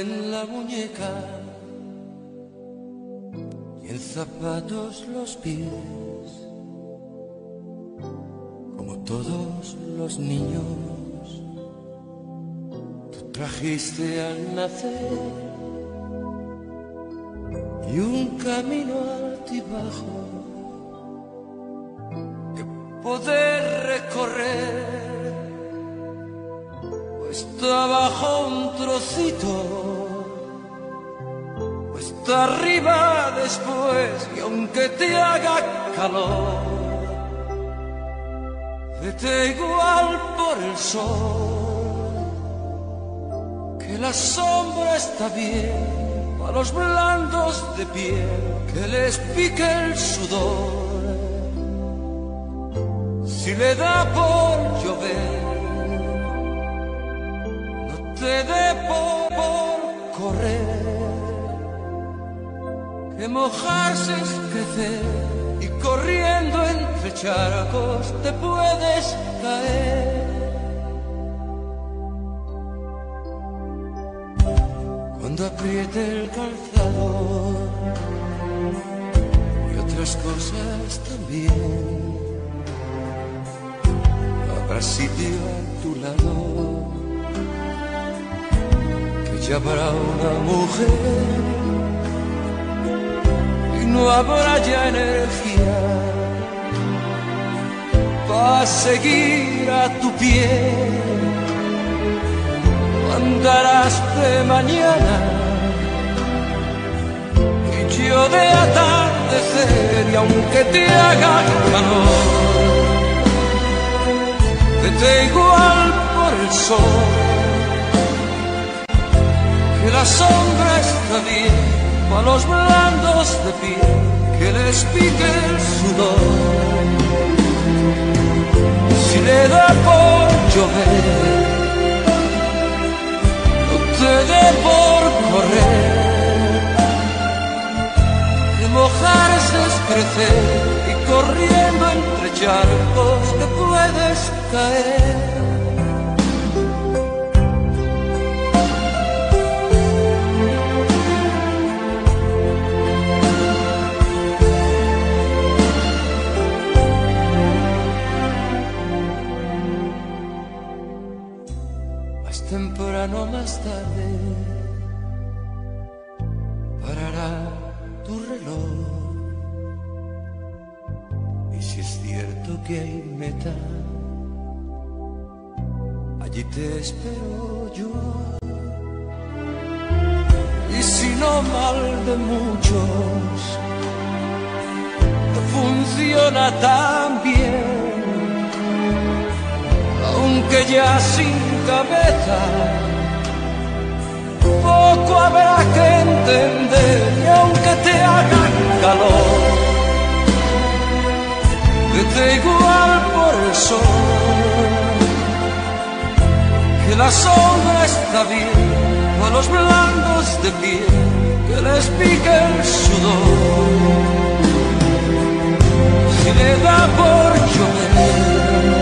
en la muñeca y en zapatos los pies, como todos los niños. Tú trajiste al nacer y un camino altibajo que poder recorrer. Está abajo un trocito, o está arriba después, y aunque te haga calor, vete igual por el sol, que la sombra está bien para los blandos de piel, que les pique el sudor. Si le da por llover, te dé por correr, que mojarse es crecer y corriendo entre charcos te puedes caer. Cuando apriete el calzador y otras cosas también, habrá sitio a tu lado, ya habrá una mujer y no habrá ya energía para seguir a tu pie. Andarás de mañana y yo de atardecer, y aunque te haga calor, vete igual por el sol, que la sombra está bien para los blandos de piel, que les pique el sudor. Si le da por llover, no te dé por correr, que mojarse es crecer y corriendo entre charcos te puedes caer. Temprano más tarde parará tu reloj, y si es cierto que hay meta, allí te espero yo. Y si no mal de muchos no funciona tan bien, aunque ya sin cabeza, poco habrá que entender, y aunque te haga calor, vete igual por el sol, que la sombra está bien para los blandos de piel, que les pique el sudor. Si le da por llover,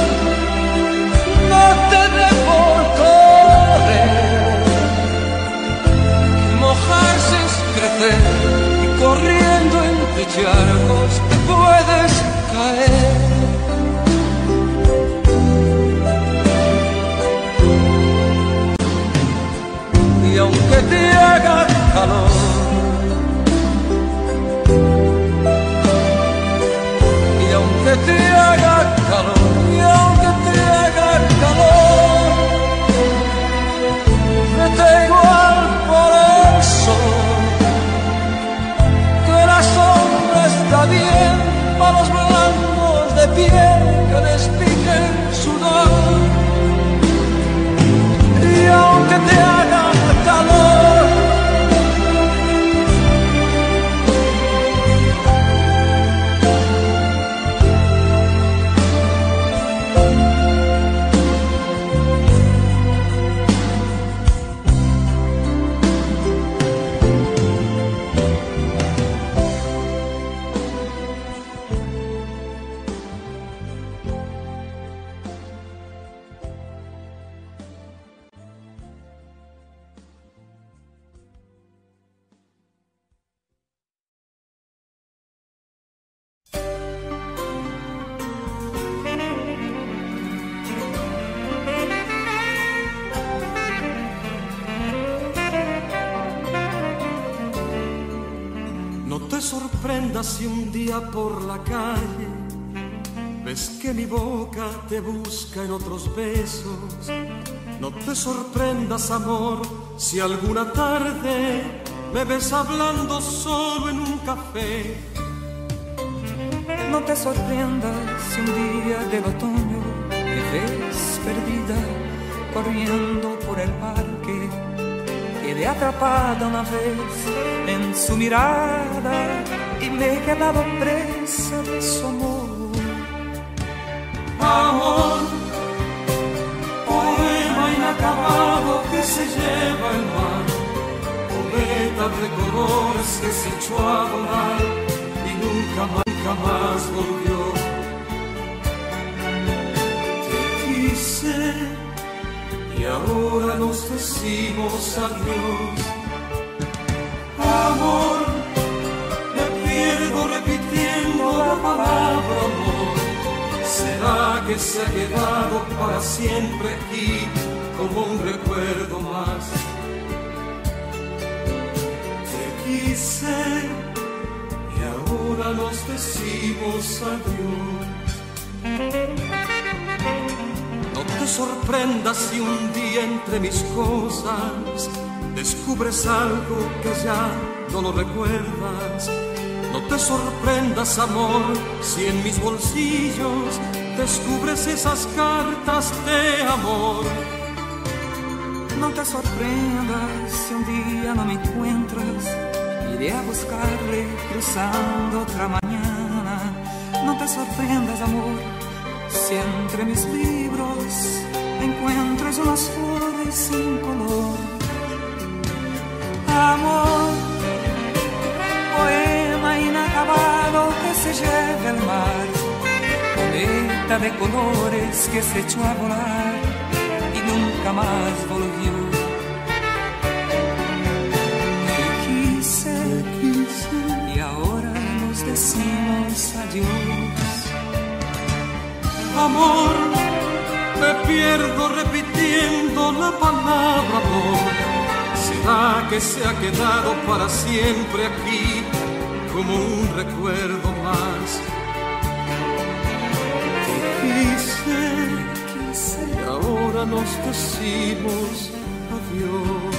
no te dé por correr, que mojarse es crecer y corriendo entre charcos te puedes caer. Y aunque te haga calor, y aunque te haga calor, y aunque te haga calor, vete igual por el sol, que la sombra está bien para los blancos de piel, que les pique el sudor. Y aunque te haga calor, sorprendas si un día por la calle ves que mi boca te busca en otros besos. No te sorprendas, amor, si alguna tarde me ves hablando solo en un café. No te sorprendas si un día del otoño me ves perdida corriendo por el parque. Quedé atrapada una vez en su mirada y me he quedado presa de su amor. Amor, poema inacabado que se lleva el mar, poeta de colores que se echó a volar y nunca más volvió. Te quise y ahora nos decimos adiós. Amor, me pierdo repitiendo la palabra amor. ¿Será que se ha quedado para siempre aquí como un recuerdo más? Te quise y ahora nos decimos adiós. No te sorprendas si un día entre mis cosas descubres algo que ya no lo recuerdas. No te sorprendas, amor, si en mis bolsillos descubres esas cartas de amor. No te sorprendas si un día no me encuentras, iré a buscarle cruzando otra mañana. No te sorprendas, amor, si entre mis libros encuentras unas flores sin color. Amor, poema inacabado que se lleva el mar, poeta de colores que se echó a volar y nunca más volvió. Te quise y ahora nos decimos adiós. Amor, me pierdo repitiendo la palabra amor. ¿Será que se ha quedado para siempre aquí como un recuerdo más? Te quise y ahora nos decimos adiós.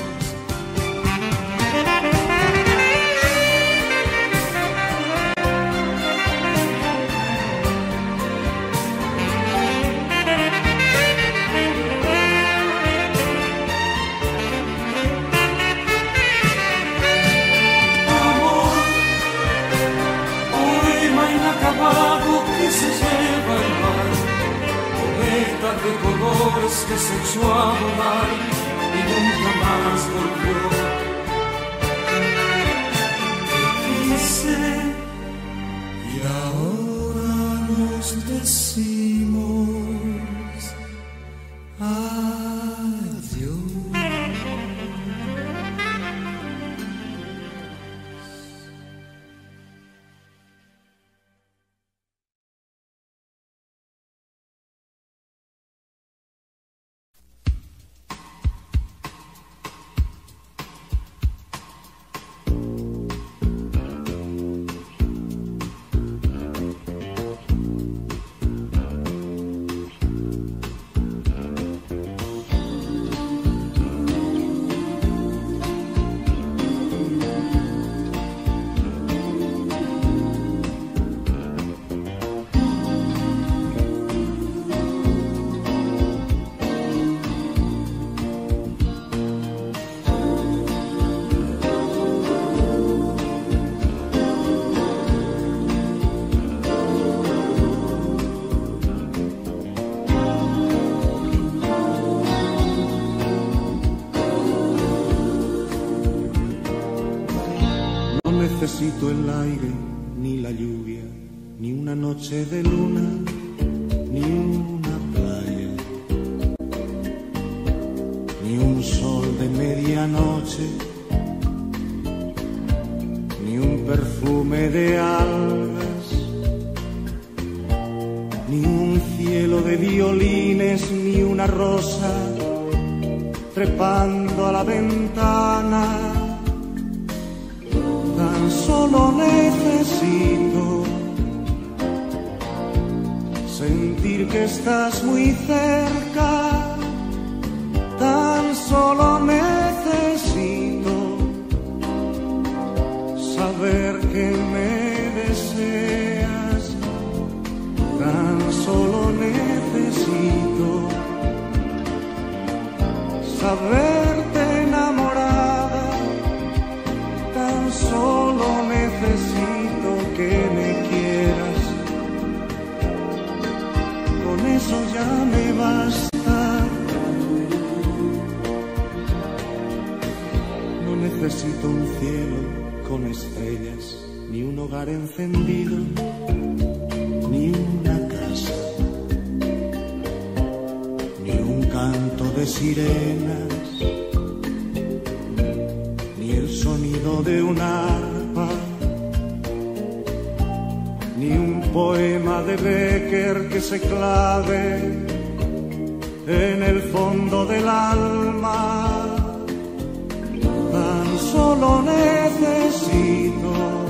Que se lleva el mar, poeta de colores que se echó a volar y nunca más volvió. Te quise y ahora nos decimos adiós. necesito el aire, ni la lluvia, ni una noche de luna, ni una playa, ni un sol de medianoche, ni un perfume de algas, ni un cielo de violines, ni una rosa trepando a la ventana. tan solo necesito sentir que estás muy cerca, tan solo necesito saber que me deseas, tan solo necesito saberte enamorada, tan solo necesito que me quieras, con eso ya me basta. No necesito un cielo con estrellas, ni un hogar encendido, ni una casa, ni un canto de sirenas, ni el sonido de un arpa, ni un poema de Becker que se clave en el fondo del alma. Tan solo necesito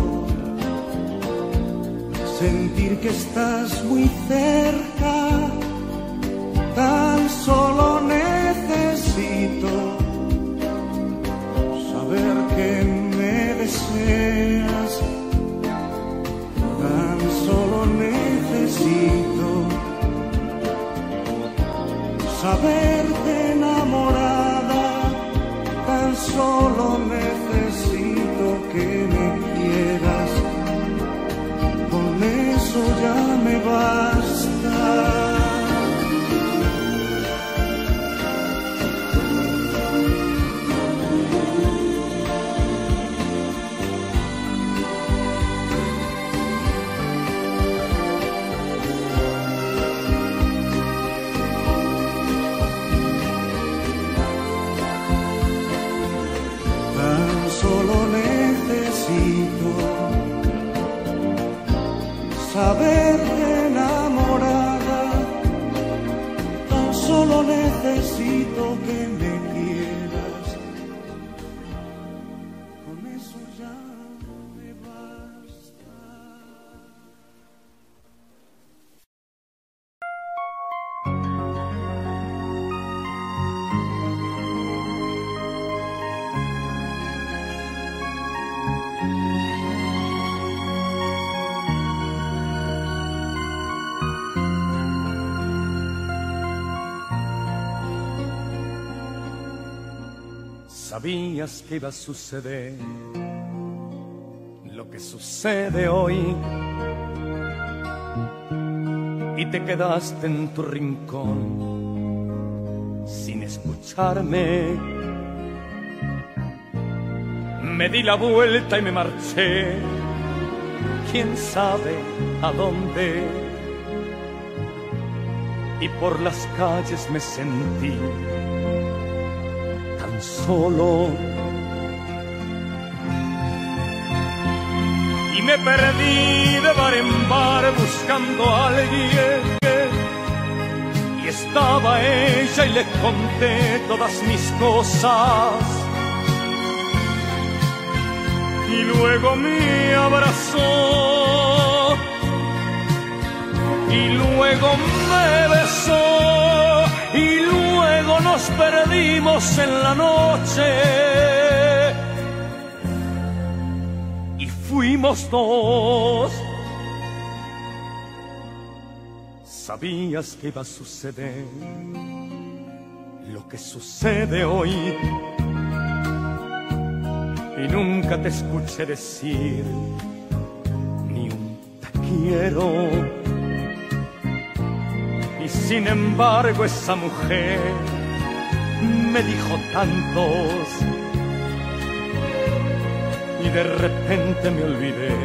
sentir que estás muy cerca, tan solo necesito saber que me deseas, tan solo necesito saberte enamorada, tan solo necesito que me quieras, con eso ya me basta. Solo necesito saberte enamorada, tan solo necesito que me quieras, con eso ya me basta. Sabías que iba a suceder lo que sucede hoy y te quedaste en tu rincón sin escucharme. Me di la vuelta y me marché, quién sabe a dónde, y por las calles me sentí solo y me perdí de bar en bar buscando a alguien, y estaba ella y le conté todas mis cosas y luego me abrazó y luego me besó y luego nos perdimos en la noche y fuimos dos. Sabías que iba a suceder lo que sucede hoy y nunca te escuché decir ni un te quiero. Y sin embargo esa mujer me dijo tantos y de repente me olvidé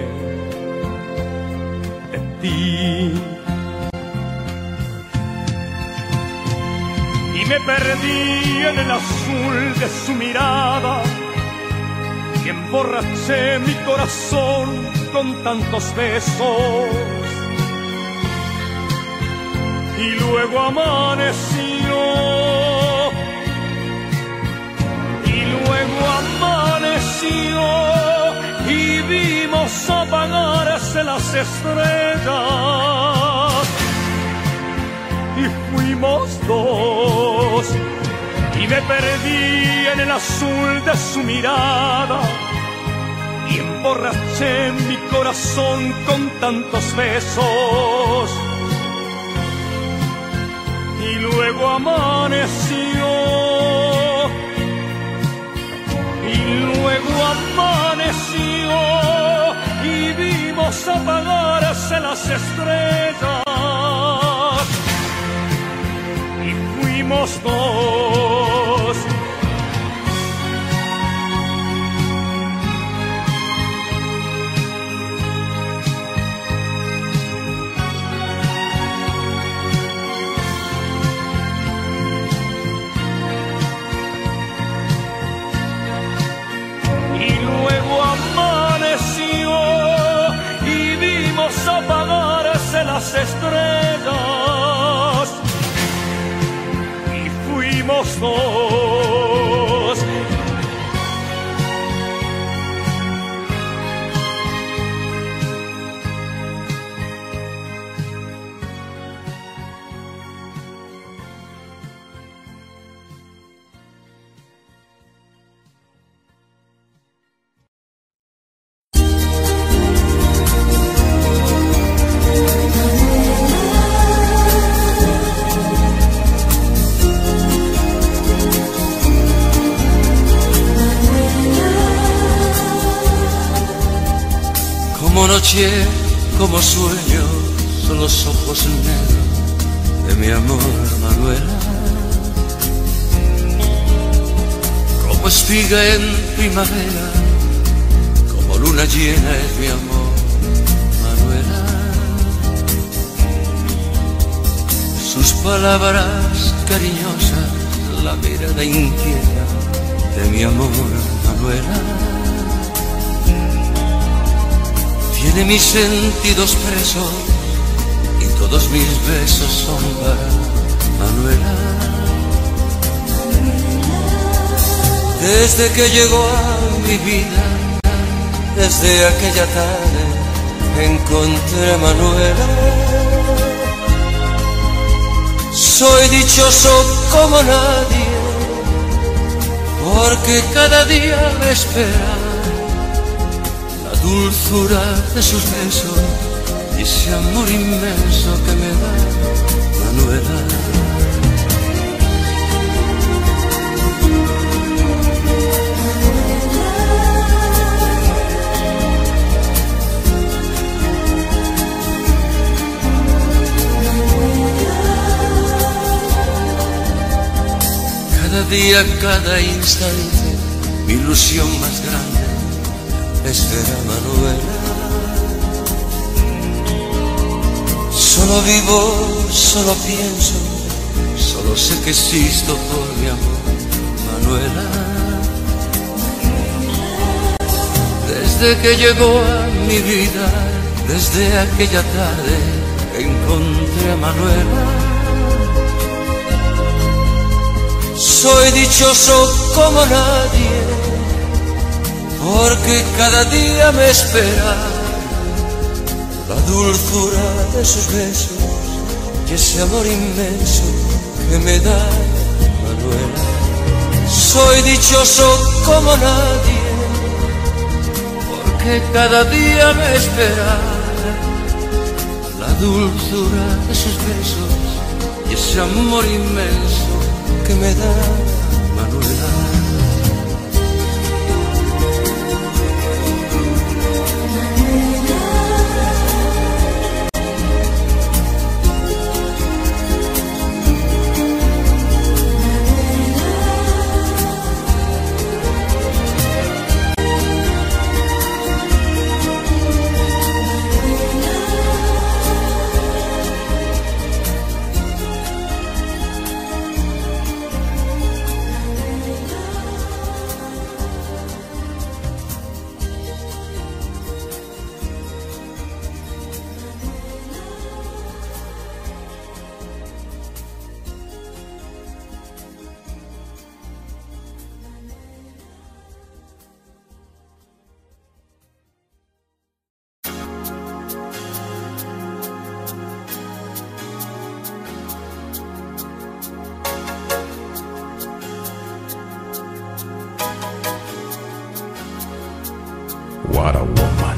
de ti. Y me perdí en el azul de su mirada y emborraché mi corazón con tantos besos. Y luego amaneció, y luego amaneció, vimos apagarse las estrellas y fuimos dos, y me perdí en el azul de su mirada y emborraché mi corazón con tantos besos. Y luego amaneció, y luego amaneció, y vimos apagarse las estrellas y fuimos dos. Apagarse las estrellas y fuimos dos. Como noche, como sueño, son los ojos negros de mi amor, Manuela. Como espiga en primavera, como luna llena es mi amor, Manuela. Sus palabras cariñosas, la mirada inquieta de mi amor, Manuela. Tiene mis sentidos presos y todos mis besos son para Manuela. Desde que llegó a mi vida, desde aquella tarde, encontré a Manuela. Soy dichoso como nadie, porque cada día me espera dulzura de sus besos y ese amor inmenso que me da Manuela. Cada día, cada instante, mi ilusión más grande es ver a Manuela. Solo vivo, solo pienso, solo sé que existo por mi amor, Manuela. Desde que llegó a mi vida, desde aquella tarde, encontré a Manuela. Soy dichoso como nadie, porque cada día me espera la dulzura de sus besos y ese amor inmenso que me da Manuela. Soy dichoso como nadie, porque cada día me espera la dulzura de sus besos y ese amor inmenso que me da Manuela. What a woman.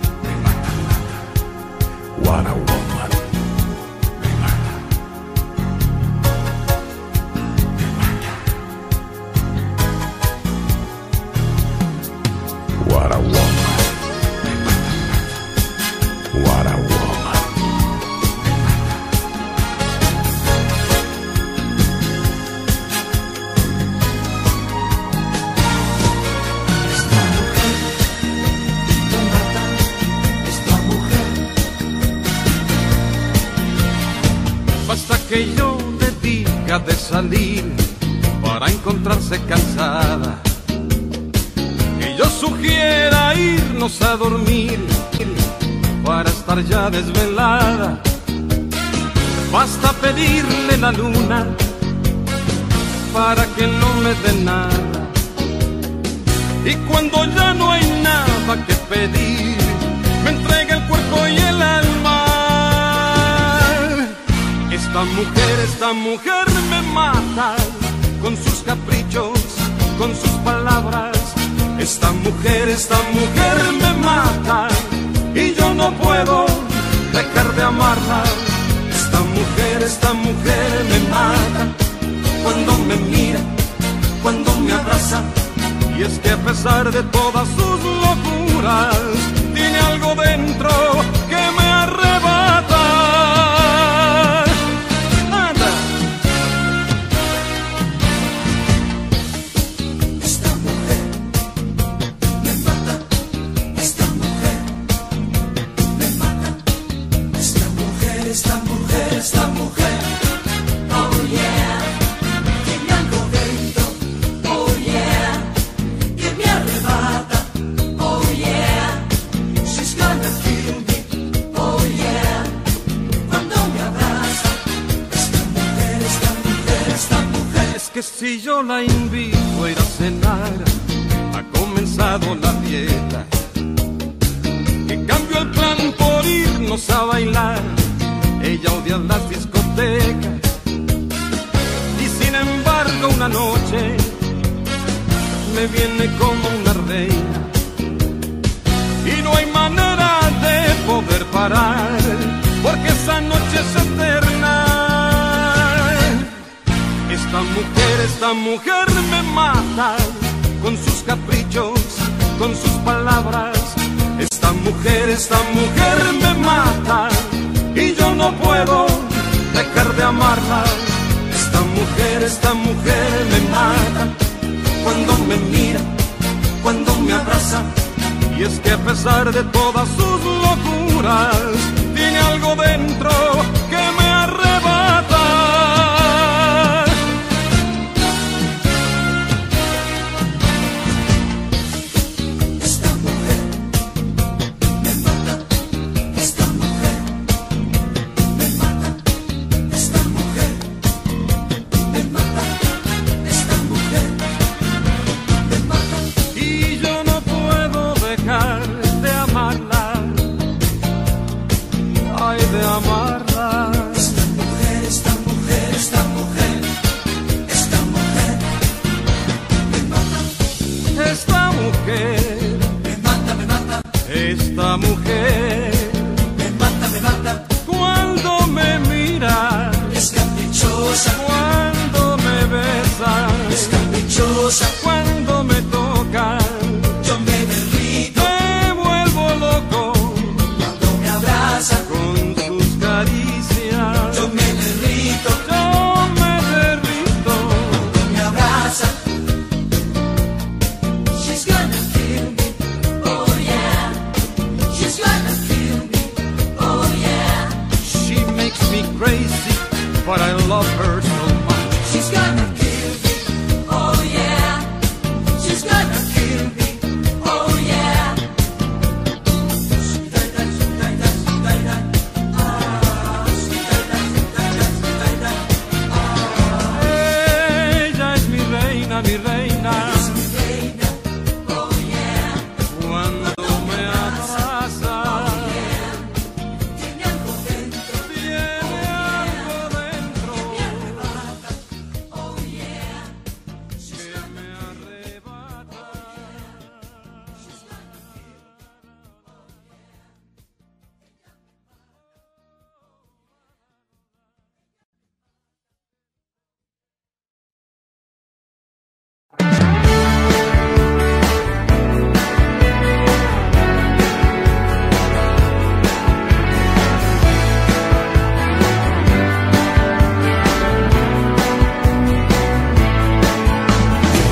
What a woman. What a woman. What a woman. Basta que yo le diga de salir para encontrarse cansada, que yo sugiera irnos a dormir para estar ya desvelada. Basta pedirle la luna para que no me dé nada, y cuando ya no hay nada que pedir, me entrega el cuerpo y el alma. Esta mujer me mata con sus caprichos, con sus palabras. Esta mujer me mata y yo no puedo dejar de amarla. Esta mujer me mata cuando me mira, cuando me abraza. Y es que a pesar de todas sus locuras, tiene algo dentro que me arrebata. Esta mujer, oh yeah, tiene algo dentro, oh yeah, que me arrebata, oh yeah, she's gonna kill me, oh yeah, cuando me abraza. Esta mujer. Es que si yo la invito a ir a cenar, ha comenzado la dieta, que cambio el plan por irnos a bailar. Ella odia las discotecas y sin embargo una noche me viene como una reina, y no hay manera de poder parar, porque esa noche es eterna. Esta mujer me mata con sus caprichos, con sus palabras. Esta mujer me mata y yo no puedo dejar de amarla. Esta mujer me mata cuando me mira, cuando me abraza. Y es que a pesar de todas sus locuras, tiene algo dentro que me arrebata. De amarla. Esta mujer me mata. Esta mujer me mata. Esta mujer me mata. Cuando me mira es caprichosa. Cuando me besa es caprichosa. Cuando me toca yo me derrito. Me vuelvo loco cuando me abraza. Yo me derrito cuando me abraza. She's gonna kill me, oh yeah. She's gonna kill me, oh yeah. She makes me crazy, but I love her so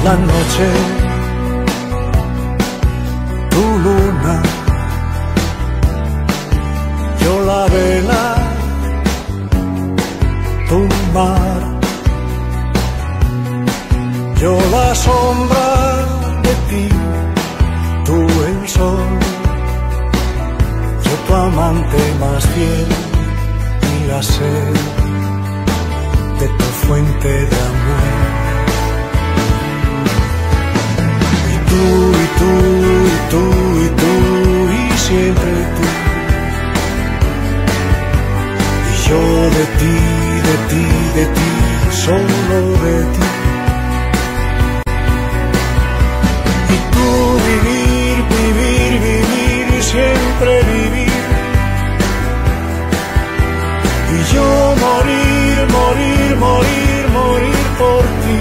la noche, tu luna, yo la vela, tu mar, yo la sombra de ti, tú el sol, yo tu amante más fiel y la sed de tu fuente de amor. Y tú, y tú, y tú, y tú, y siempre tú. Y yo de ti, de ti, de ti, solo de ti. Y tú vivir, vivir, vivir, y siempre vivir. Y yo morir, morir, morir, morir por ti.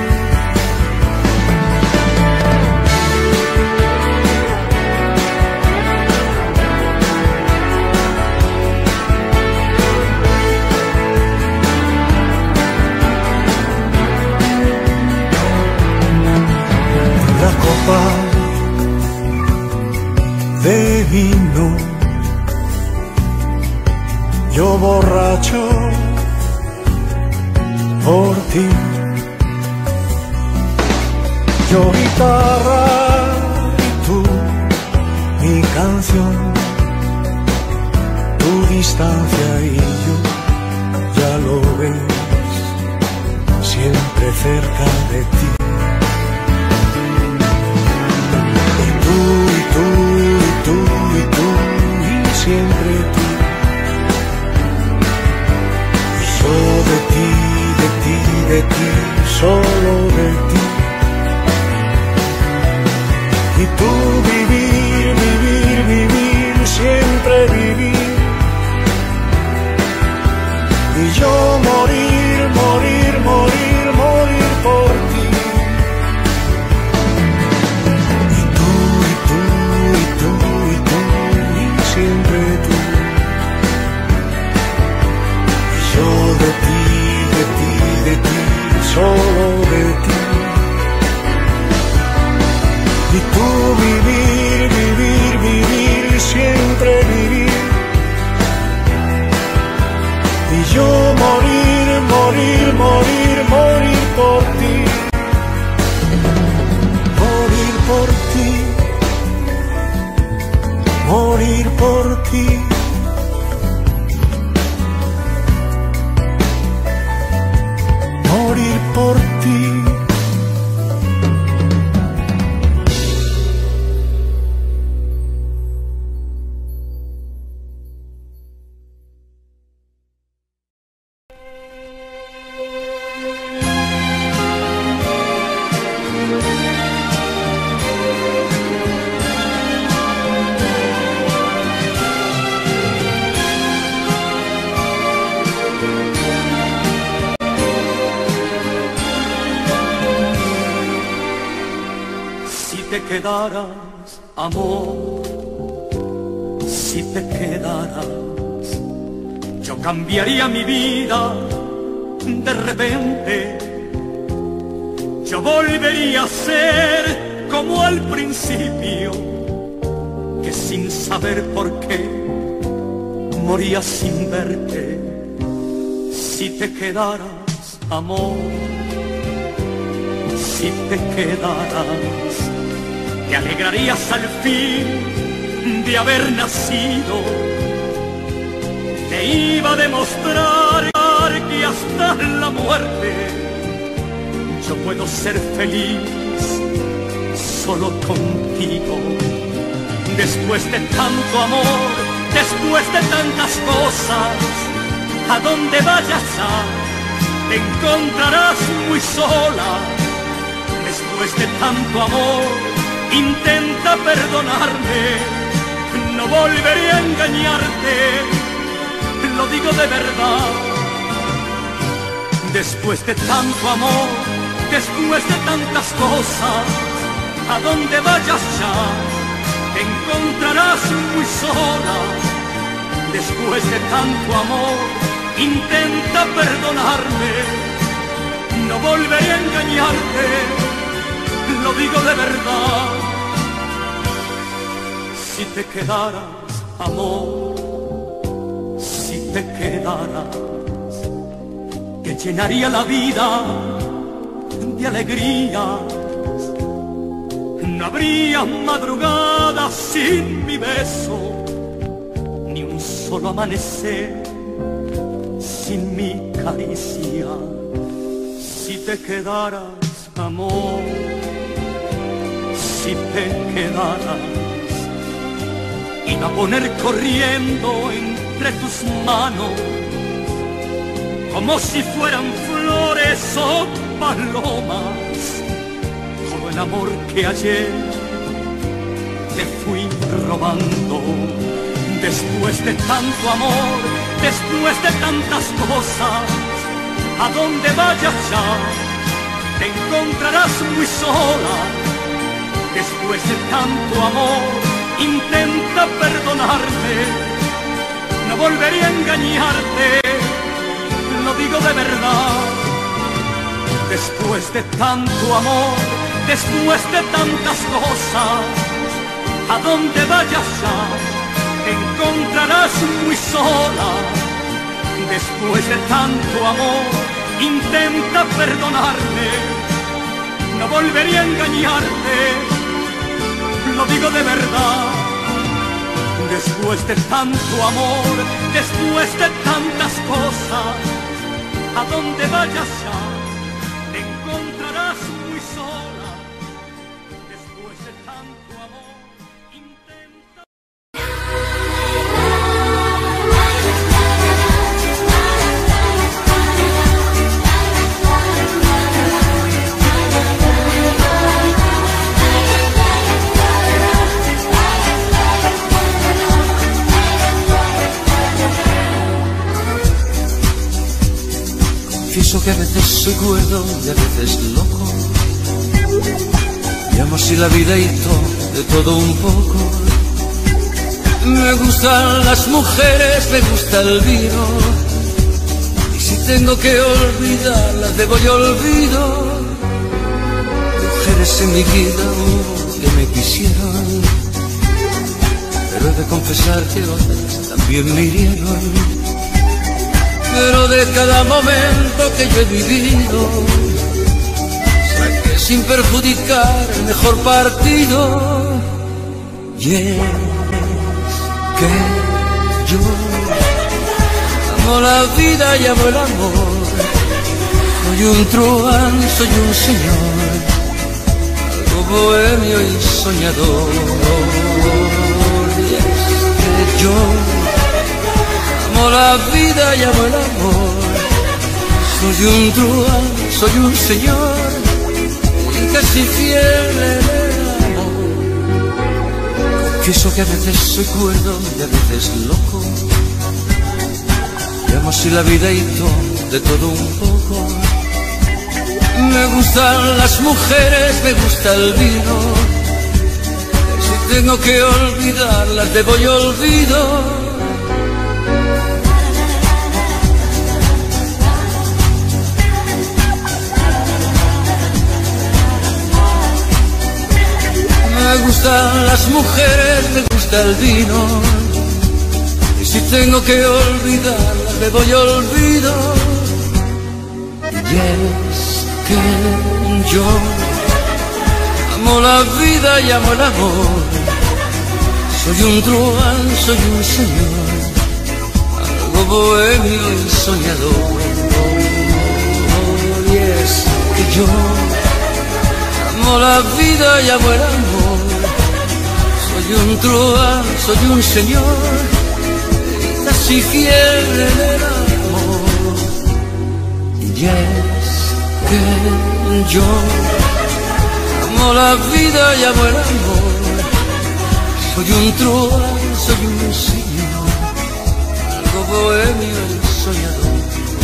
La copa de vino, yo borracho por ti, yo guitarra y tú mi canción, tu distancia y yo, ya lo ves, siempre cerca de ti. Y tú, y tú, y tú, y tú, y siempre tú. Y yo de ti, de ti, de ti, solo de ti. Y tú vivir, vivir, vivir, siempre vivir. Y yo morir, morir, morir, morir por ti. Y tú, y tú, y tú, y tú, y siempre tú. Y yo de ti, de ti, de ti, solo de ti. Y tú vivir, vivir, vivir, siempre vivir. Y yo morir, morir, morir, morir por ti. Morir por ti. Morir por ti. Morir por ti. Quedaras, amor, si te quedaras, yo cambiaría mi vida de repente. Yo volvería a ser como al principio, que sin saber por qué moría sin verte. Si te quedaras, amor, si te quedaras, te alegrarías al fin de haber nacido. Te iba a demostrar que hasta la muerte yo puedo ser feliz solo contigo. Después de tanto amor, después de tantas cosas, a donde vayas ya te encontrarás muy sola. Después de tanto amor, intenta perdonarme, no volveré a engañarte, lo digo de verdad. Después de tanto amor, después de tantas cosas, a donde vayas ya te encontrarás muy sola. Después de tanto amor, intenta perdonarme, no volveré a engañarte, lo digo de verdad. Si te quedaras, amor, si te quedaras, que llenaría la vida de alegría. No habría madrugada sin mi beso, ni un solo amanecer sin mi caricia. Si te quedaras, amor, si te quedaras, iba a poner corriendo entre tus manos, como si fueran flores o palomas, todo el amor que ayer te fui robando. Después de tanto amor, después de tantas cosas, a donde vayas ya te encontrarás muy sola. Después de tanto amor, intenta perdonarme, no volveré a engañarte, lo digo de verdad. Después de tanto amor, después de tantas cosas, a donde vayas ya te encontrarás muy sola. Después de tanto amor, intenta perdonarme, no volveré a engañarte, lo digo de verdad. Después de tanto amor, después de tantas cosas, a donde vayas ya te encontrarás muy sola. Después de tanto amor, intenta... Confieso que a veces soy cuerdo y a veces loco. Llamo así la vida y de todo un poco. Me gustan las mujeres, me gusta el vino. Y si tengo que olvidarlas, debo yo olvido. Mujeres en mi vida hubo que me quisieron, pero he de confesar que otras también me hirieron. Pero de cada momento que yo he vivido, saqué sin perjudicar el mejor partido. Y es que yo amo la vida y amo el amor. Soy un truán, soy un señor, algo bohemio y soñador. Y es que yo amo la vida y amo el amor. Soy un truán, soy un señor y casi fiel en el amor. Confieso que a veces soy cuerdo y a veces loco. Llamo así la vida y de todo un poco. Me gustan las mujeres, me gusta el vino. Si tengo que olvidarlas, debo yo olvido. Me gustan las mujeres, me gusta el vino. Y si tengo que olvidarla, le voy olvido. Y es que yo amo la vida y amo el amor. Soy un truán, soy un señor, algo bohemio y soñador. Y es que yo amo la vida y amo el amor. Soy un truán, soy un señor, casi fiel en el amor. Y es que yo amo la vida y amo el amor. Soy un truán, soy un señor, algo bohemio y soñador.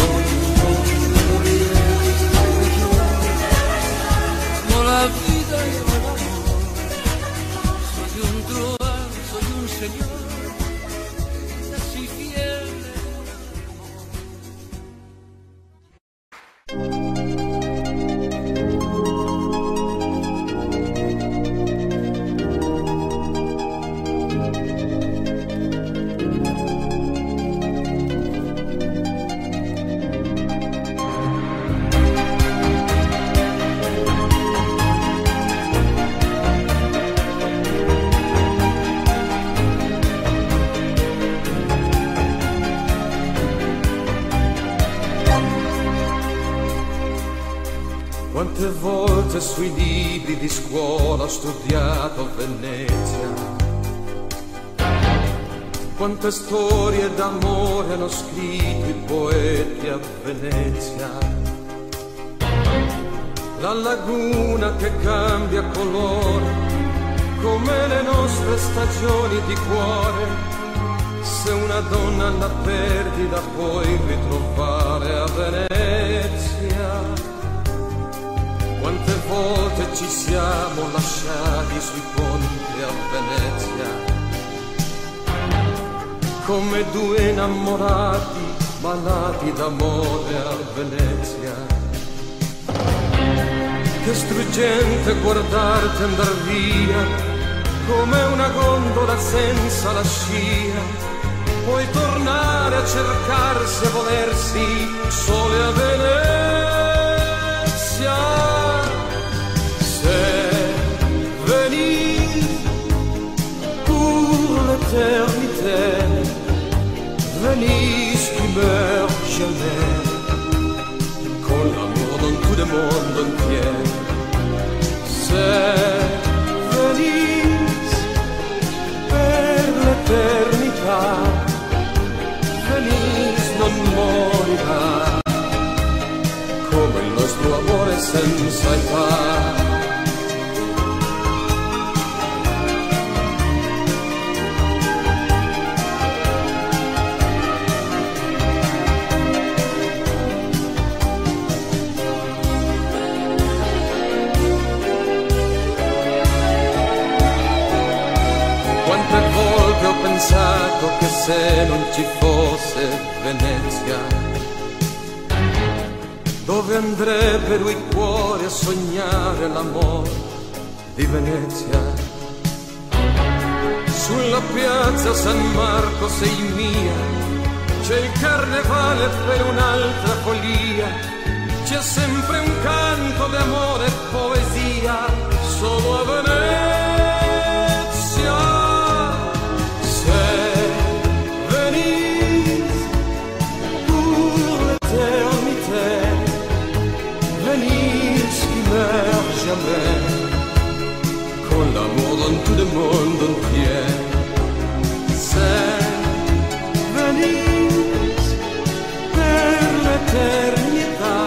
Amo la vida y amo el amor. Soy un truán, soy un señor, casi fiel en el amor. volte sui libri di scuola ho studiato Venezia. Quante storie d'amore hanno scritto i poeti a Venezia. La laguna che cambia colore come le nostre stagioni di cuore. Se una donna la perdi la puoi ritrovare a Venezia. Quante volte ci siamo lasciati sui ponti a Venezia, come due innamorati malati d'amore a Venezia. Che struggente guardarti andar via, come una gondola senza la scia. Puoi tornare a cercarsi e volersi sole a Venezia. L'éternité, Venise qui meurt jamais, con l'amour dans tout le monde entier. C'est Venise per l'eternità, Venise non morirà, come il nostro amore senza età. Ho pensato che se non ci fosse Venezia, dove andrebbero i cuori a sognare l'amore di Venezia? Sulla piazza San Marco sei mia, c'è il carnevale per un'altra follia, c'è sempre un canto d'amore e poesia, solo a Venezia. Con l'amour dans tout le monde entier. C'est Venise per l'eternità,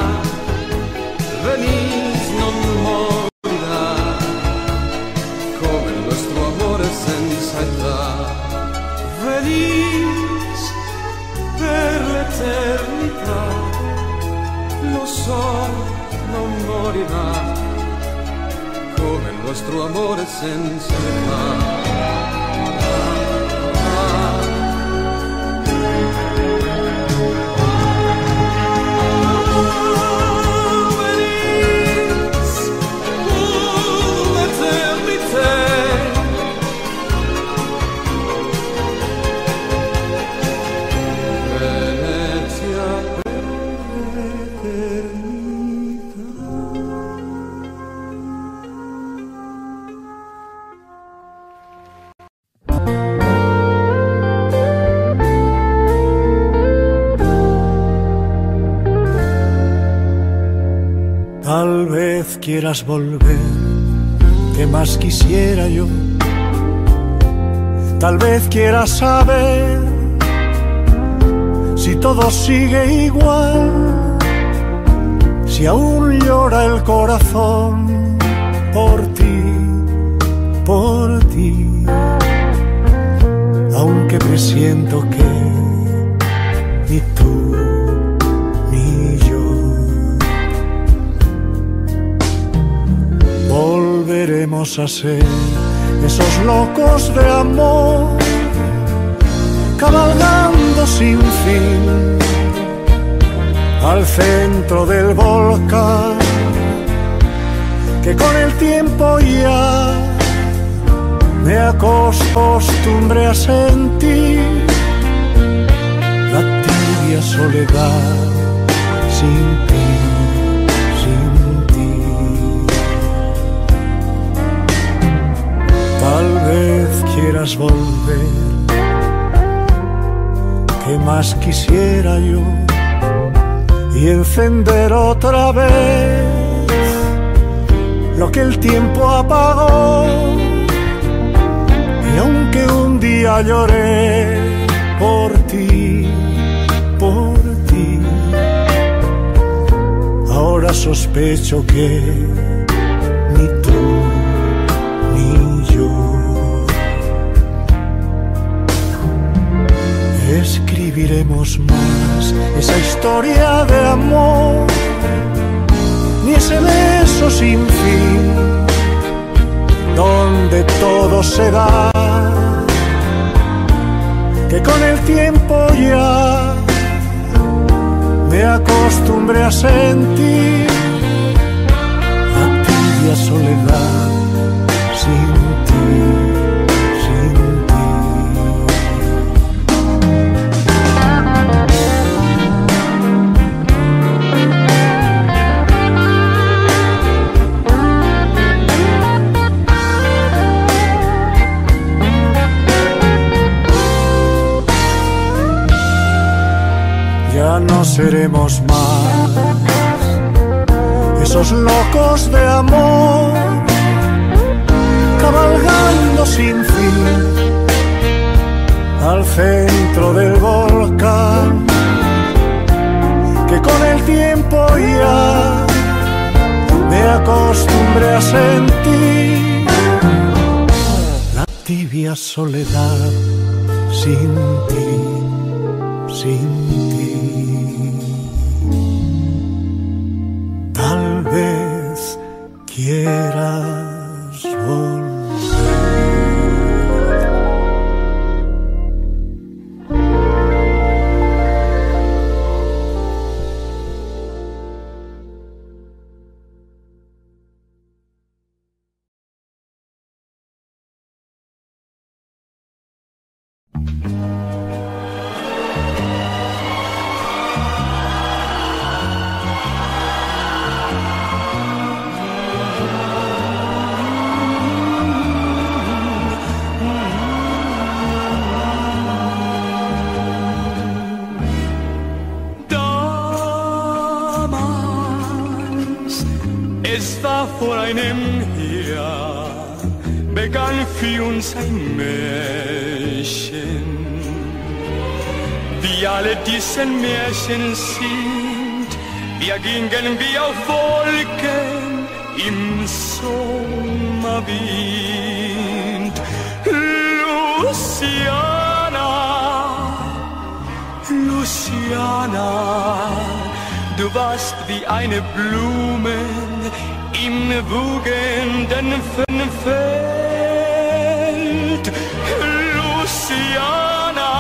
Venise non morirà, come il nostro amore senza età. Venise per l'eternità, lo so, non morirà, come il nostro amore senza età. Tal vez quieras volver, ¿qué más quisiera yo? Tal vez quieras saber si todo sigue igual, si aún llora el corazón por ti, aunque presiento que ni tú ni yo volveremos a ser esos locos de amor, cabalgando sin fin al centro del volcán, que con el tiempo ya me acostumbré a sentir la tibia soledad sin ti, sin ti. Tal vez quieras volver, ¿qué más quisiera yo? Y encender otra vez lo que el tiempo apagó. Y aunque un día lloré por ti, ahora sospecho que ni tú ni yo escribiremos más esa historia de amor, ni ese beso sin fin donde todo se da, que con el tiempo ya me acostumbré a sentir la tibia soledad sin ti, sin ti. Ya no seremos más esos locos de amor, cabalgando sin fin al centro del volcán, que con el tiempo ya me acostumbré a sentir la tibia soledad sin ti, sin ti. Tal vez quieras volver. Vor einem Jahr begann für uns ein Märchen. Wie alle diese Märchen sind, wir gingen wie auf Wolken im Sommerwind. Luciana, Luciana, du warst wie eine Blume im wogenden Feld. Luciana,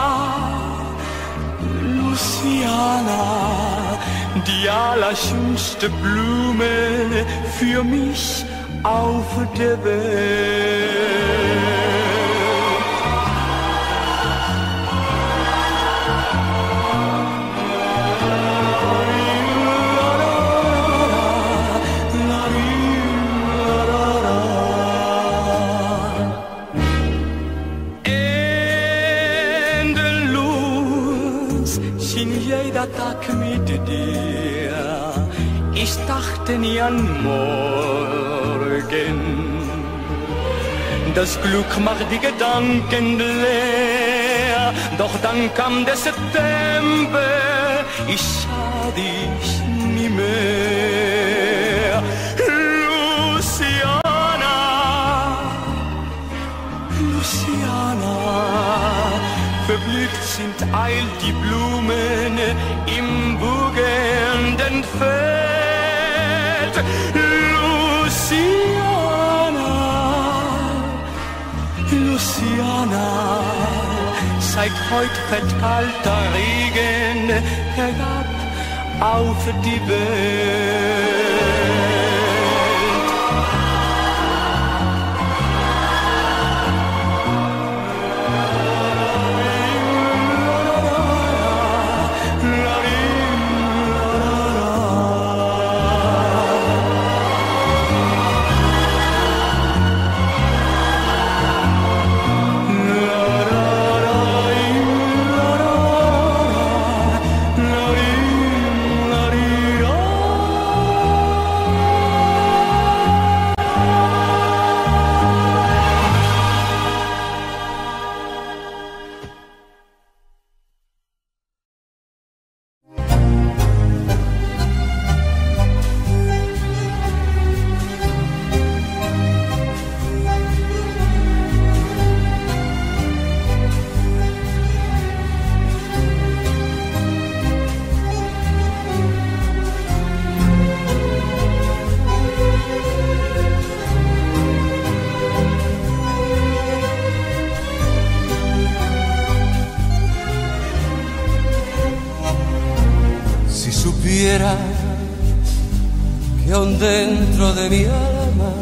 Luciana, die allerschönste Blume für mich auf der Welt. Tag mit dir, ich dachte nie an morgen. Das Glück macht die Gedanken leer, doch dann kam der September, ich sah dich nie mehr. Luciana, Luciana, verblüht sind all die Blumen im wogenden Feld. Luciana, Luciana, seit heut fällt kalter Regen herab auf die Welt. supieras que aún dentro de mi alma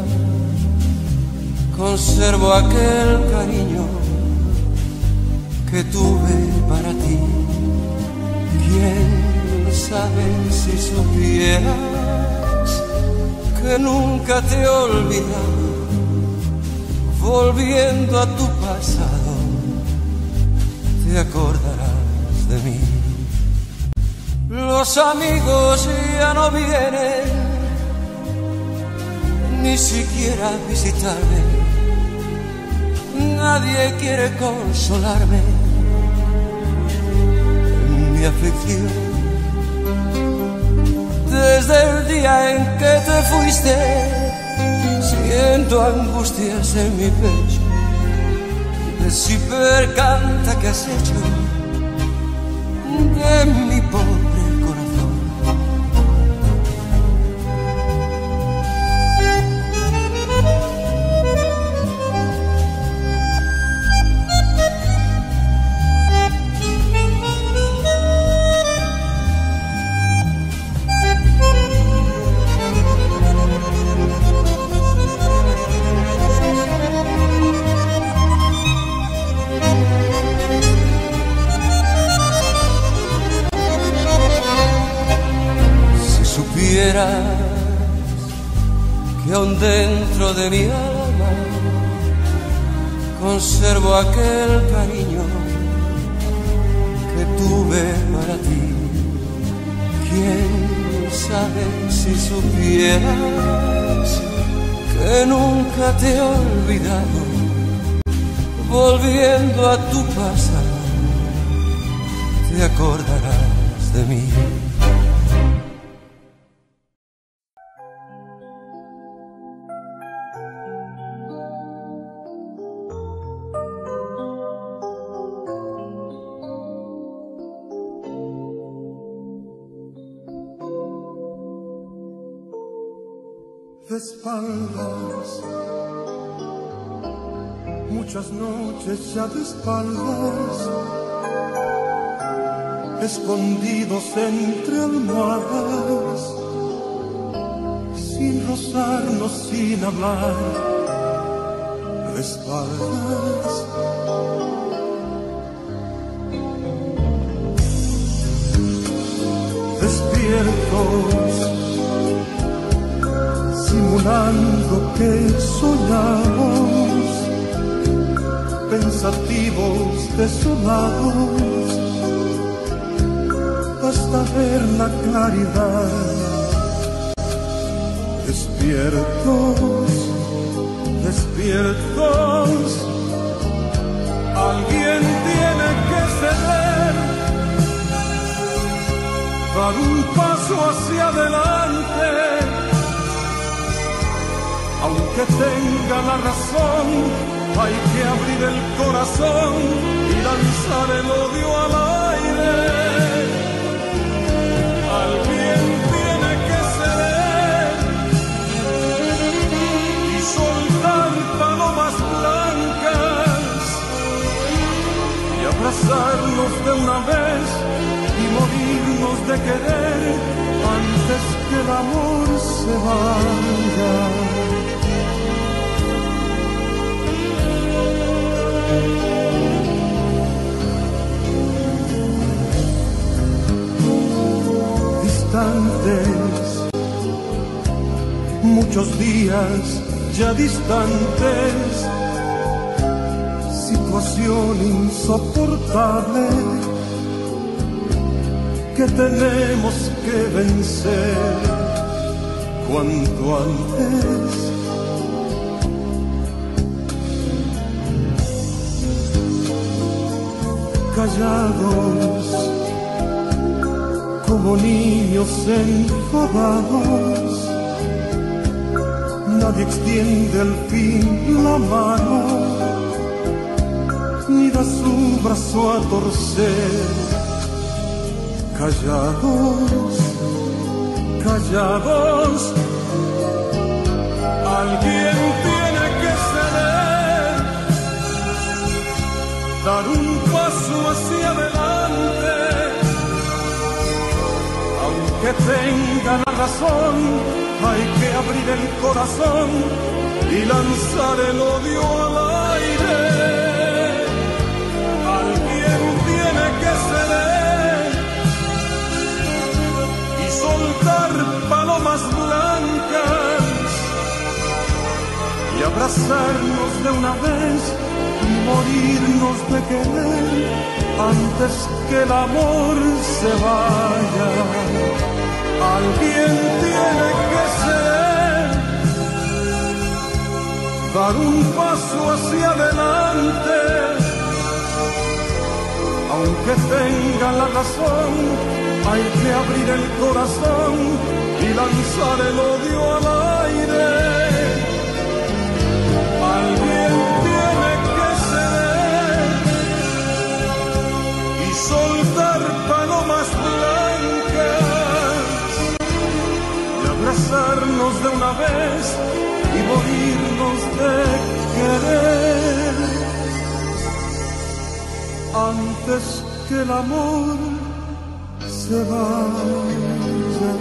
conservo aquel cariño que tuve para ti. ¿Quién sabe si supieras que nunca te he olvidado? Volviendo a tu pasado, te acordarás de mí. Los amigos ya no vienen, ni siquiera a visitarme. Nadie quiere consolarme en mi aflicción. Desde el día en que te fuiste, siento angustias en mi pecho. Decir canta que has hecho de mi pobre corazón. Que aún dentro de mi alma conservo aquel cariño que tuve para ti. ¿Quién sabe si supieras que nunca te he olvidado? Volviendo a tu pasado, te acordarás de mí. De espaldas, muchas noches ya de espaldas, escondidos entre almohadas, sin rozarnos, sin hablar, de espaldas. Despiertos, simulando que soñamos, pensativos, desolados, hasta ver la claridad. Despiertos, despiertos, alguien tiene que ceder, dar un paso hacia adelante. Aunque tenga la razón, hay que abrir el corazón y lanzar el odio al aire. Alguien tiene que ceder y soltar palomas blancas y abrazarnos de una vez y morirnos de querer antes que el amor se vaya. Distantes, muchos días ya distantes, situación insoportable que tenemos que vencer cuanto antes. Callados como niños enfadados, nadie extiende al fin la mano ni da su brazo a torcer. Callados, callados, alguien tiene que ceder, dar un paso hacia adelante, aunque aunque tenga la razón, hay que abrir el corazón y lanzar el odio al aire. Alguien tiene que ceder y soltar palomas blancas y abrazarnos de una vez y morirnos de querer antes que el amor se vaya. Alguien tiene que ser, dar un paso hacia adelante, aunque tenga la razón, hay que abrir el corazón y lanzar el odio al aire. Alguien tiene que ser y soltar palomas blancas y abrazarnos de una vez y morirnos de querer antes que el amor se vaya.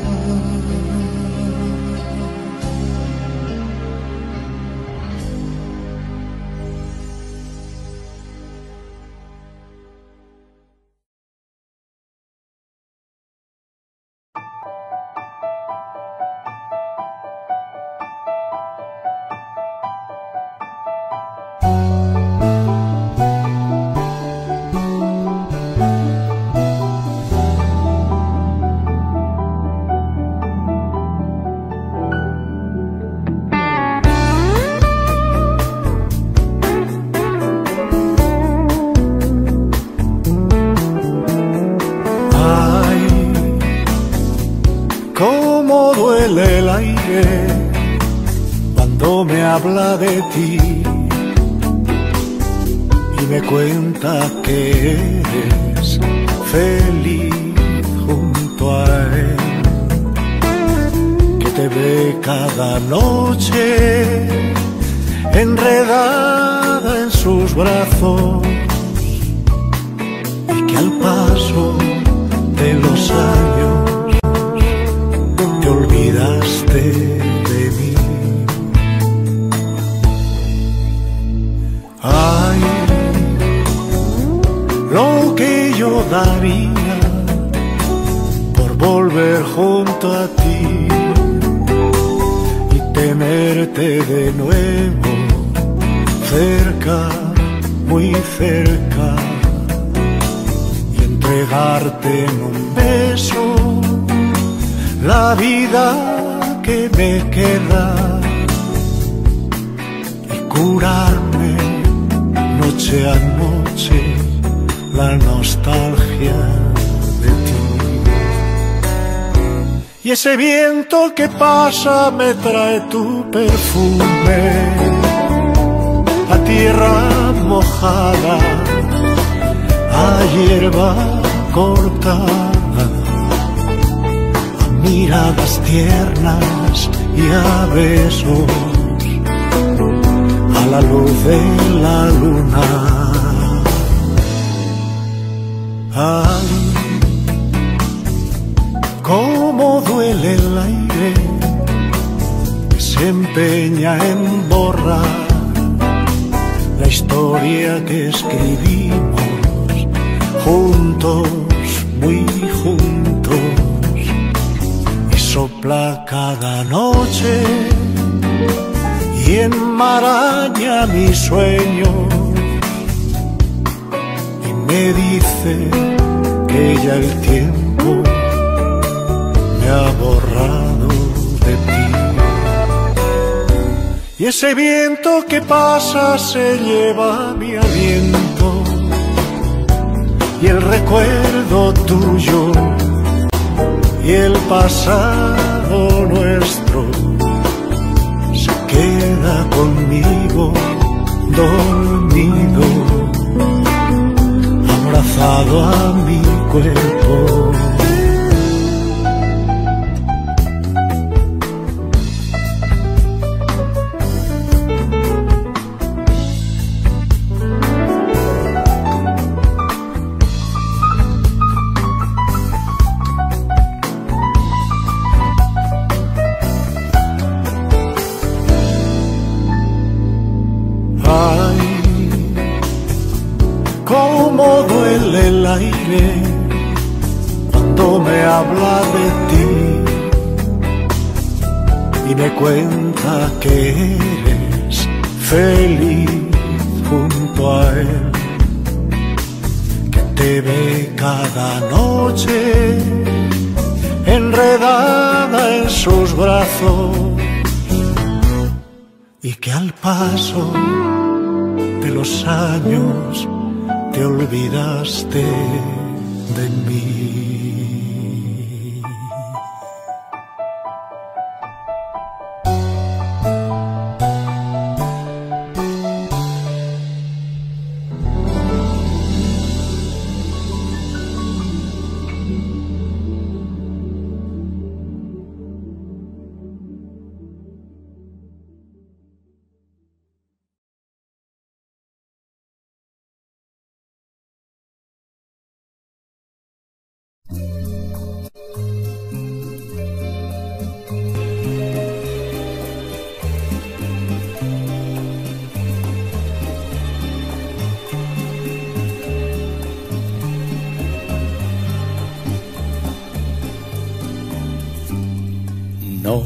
El aire cuando me habla de ti y me cuenta que eres feliz junto a él, que te ve cada noche enredada en sus brazos y que al paso de los años te olvidaste de mí. Ay, lo que yo daría por volver junto a ti y tenerte de nuevo cerca, muy cerca, y entregarte en un beso la vida que me queda y curarme noche a noche la nostalgia de ti. Y ese viento que pasa me trae tu perfume a tierra mojada, a hierba cortada, miradas tiernas y a besos a la luz de la luna. Ay, cómo duele el aire que se empeña en borrar la historia que escribimos juntos, muy juntos. Sopla cada noche y enmaraña mis sueños y me dice que ya el tiempo me ha borrado de ti. Y ese viento que pasa se lleva mi aliento y el recuerdo tuyo y el pasado nuestro se queda conmigo dormido, abrazado a mi cuerpo. el aire cuando me habla de ti y me cuenta que eres feliz junto a él, que te ve cada noche enredada en sus brazos y que al paso de los años te olvidaste de mí. No,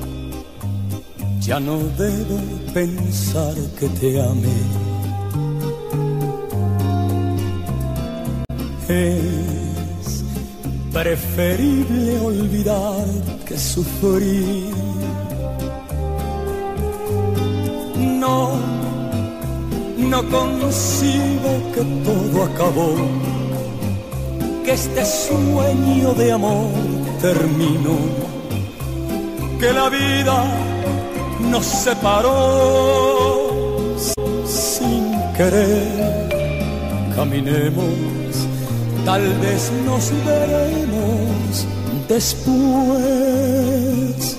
ya no debo pensar que te amé. Es preferible olvidar que sufrir. No, no concibo que todo acabó, que este sueño de amor terminó, que la vida nos separó sin querer. Caminemos, tal vez nos veremos después.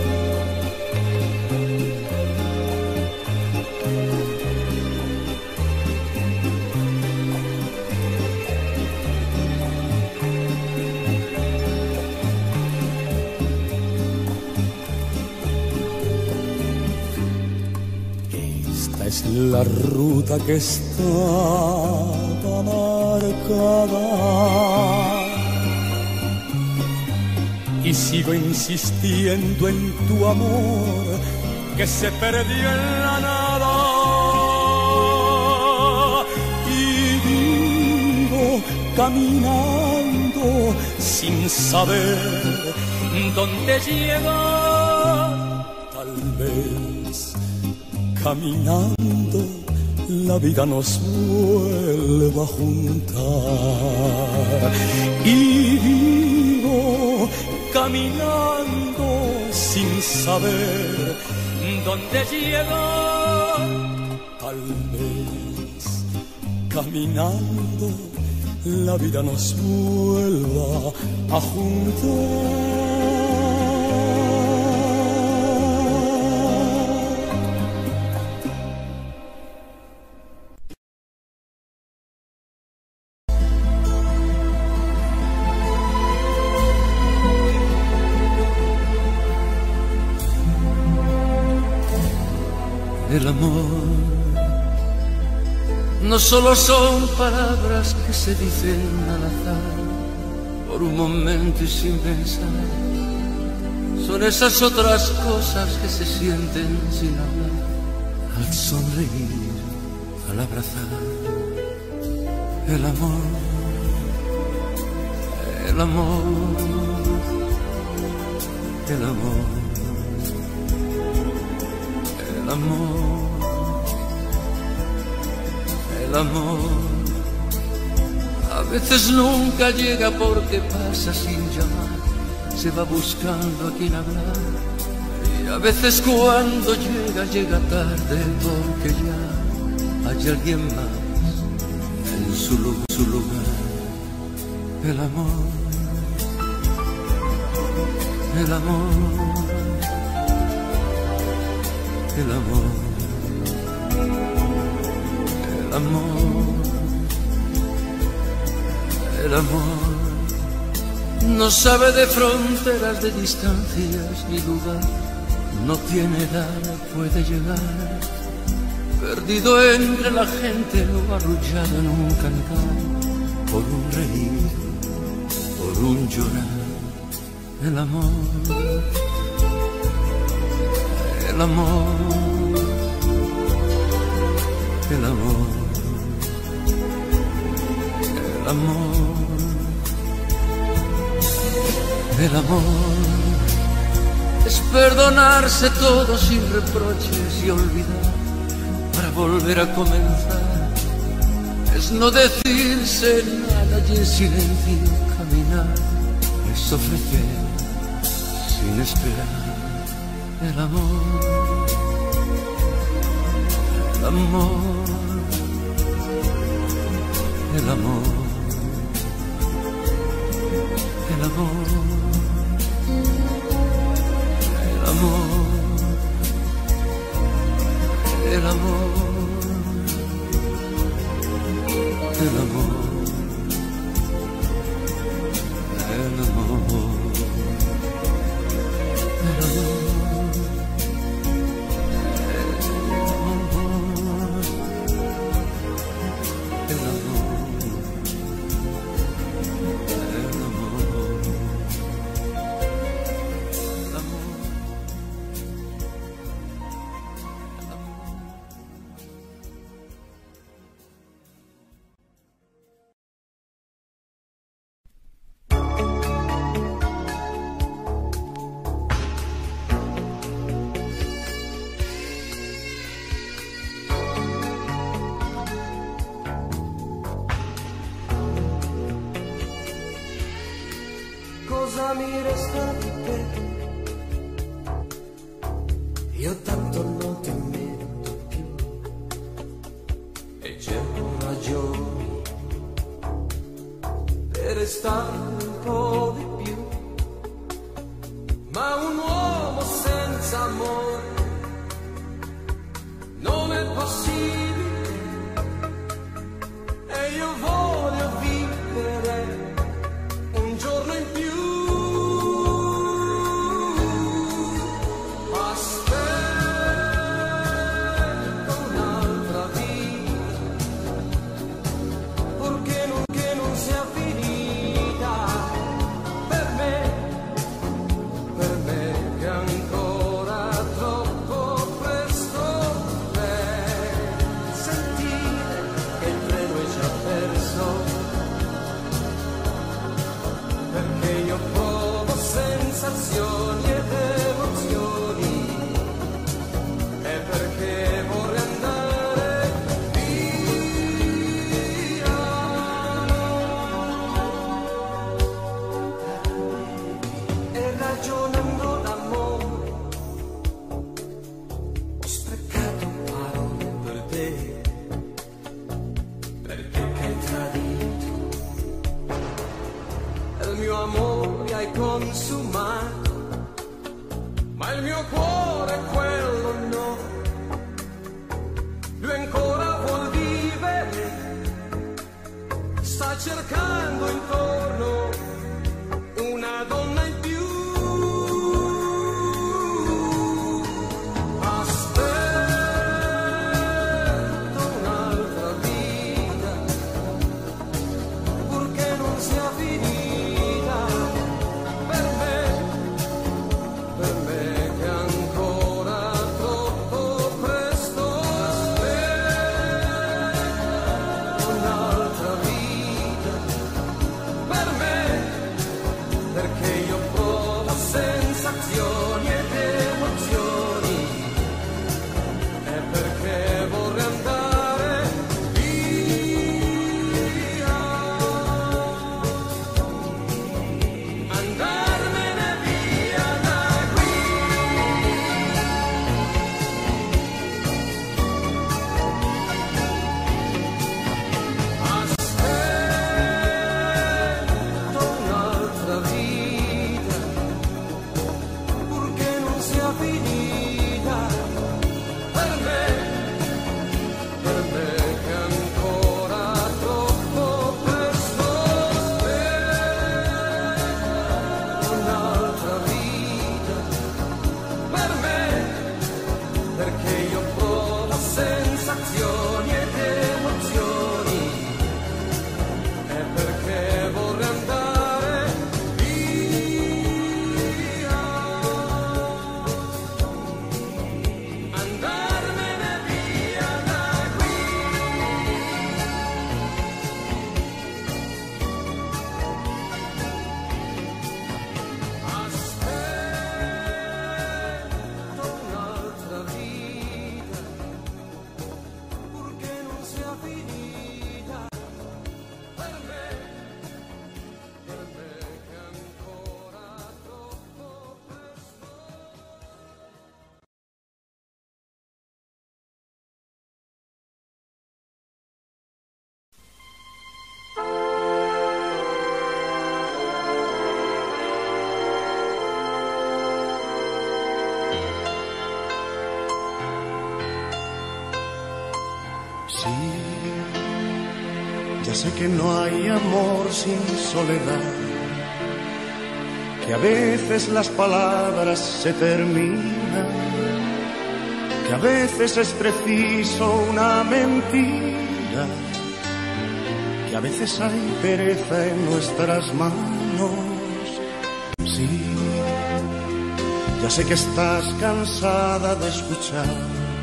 Es la ruta que estaba marcada y sigo insistiendo en tu amor que se perdió en la nada, y vivo caminando sin saber dónde llegar. Tal vez caminando la vida nos vuelva a juntar, y vivo caminando sin saber dónde llegar. Tal vez caminando la vida nos vuelva a juntar. El amor no solo son palabras que se dicen al azar, por un momento y sin pensar. Son esas otras cosas que se sienten sin hablar, al sonreír, al abrazar. El amor, el amor, el amor. El amor, el amor, a veces nunca llega porque pasa sin llamar, se va buscando a quien hablar, y a veces cuando llega, llega tarde porque ya hay alguien más en su lugar. El amor, el amor. El amor, el amor, el amor no sabe de fronteras, de distancias ni lugar, no tiene edad, puede llegar, perdido entre la gente o arrullado en un cantar, por un reír, por un llorar. El amor, el amor, el amor, el amor, el amor es perdonarse todo sin reproches y olvidar para volver a comenzar. Es no decirse nada y en silencio caminar. Es ofrecer sin esperar. El amor, el amor, el amor, el amor, el amor, el amor, el amor, el amor, el amor. Cosa mi resta di te? Io tanto non ti metto più e cerco ragioni per restare un po' di più, ma un uomo senza amore non è possibile e io voglio vivere un giorno in più. Sensazioni ed emozioni, è perché vorrei andare via. E ragionando d'amore ho sprecato parole per te, perché hai tradito il mio amore, hai consumato. Ma il mio cuore quello no, lui ancora vuol vivere, sta cercando intorno una donna in più. Aspetto un'altra vita, purché non sia finita per me che ancora Sí, ya sé que no hay amor sin soledad, que a veces las palabras se terminan, que a veces es preciso una mentira, que a veces hay pereza en nuestras manos. Sí, ya sé que estás cansada de escuchar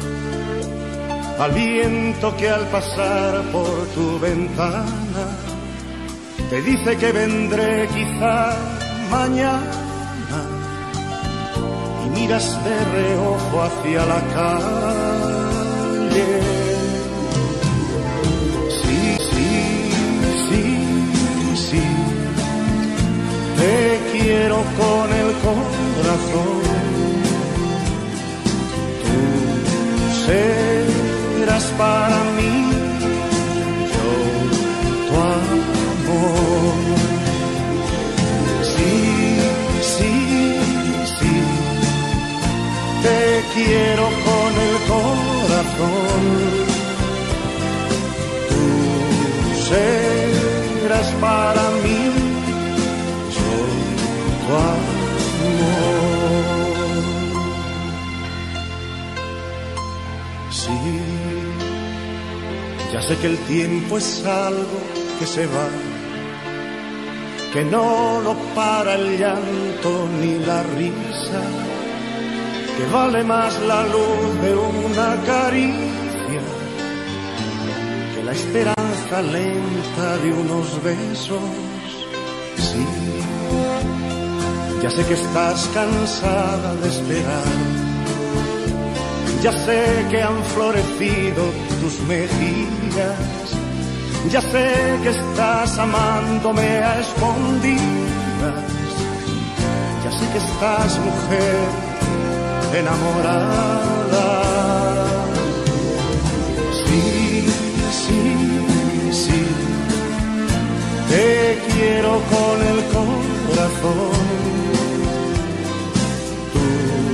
al viento que al pasar por tu ventana te dice que vendré quizá mañana, y miras de reojo hacia la calle. Sí, sí, sí, sí, te quiero con el corazón. Tú serás para mí, yo tu amor. Sí, sí, sí, te quiero con el corazón. Tú serás para mí, yo tu amor. Sí, ya sé que el tiempo es algo que se va, que no lo para el llanto ni la risa, que vale más la luz de una caricia que la esperanza lenta de unos besos. Sí, ya sé que estás cansada de esperar, ya sé que han florecido tus mejillas, ya sé que estás amándome a escondidas, ya sé que estás, mujer, enamorada. Sí, sí, sí, te quiero con el corazón. Tú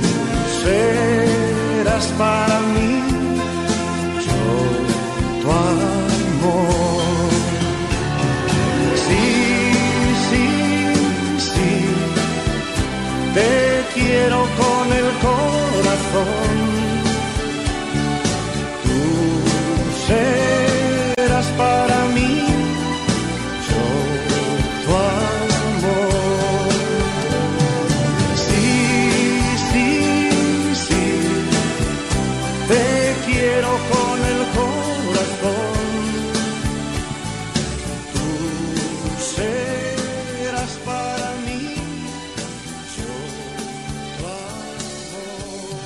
serás para mí, yo tu amor. Sí, sí, sí, te quiero con el corazón. Tú serás para mí, yo tu amor. Sí, sí, sí, te quiero con el corazón. Tú serás para mí, yo tu amor.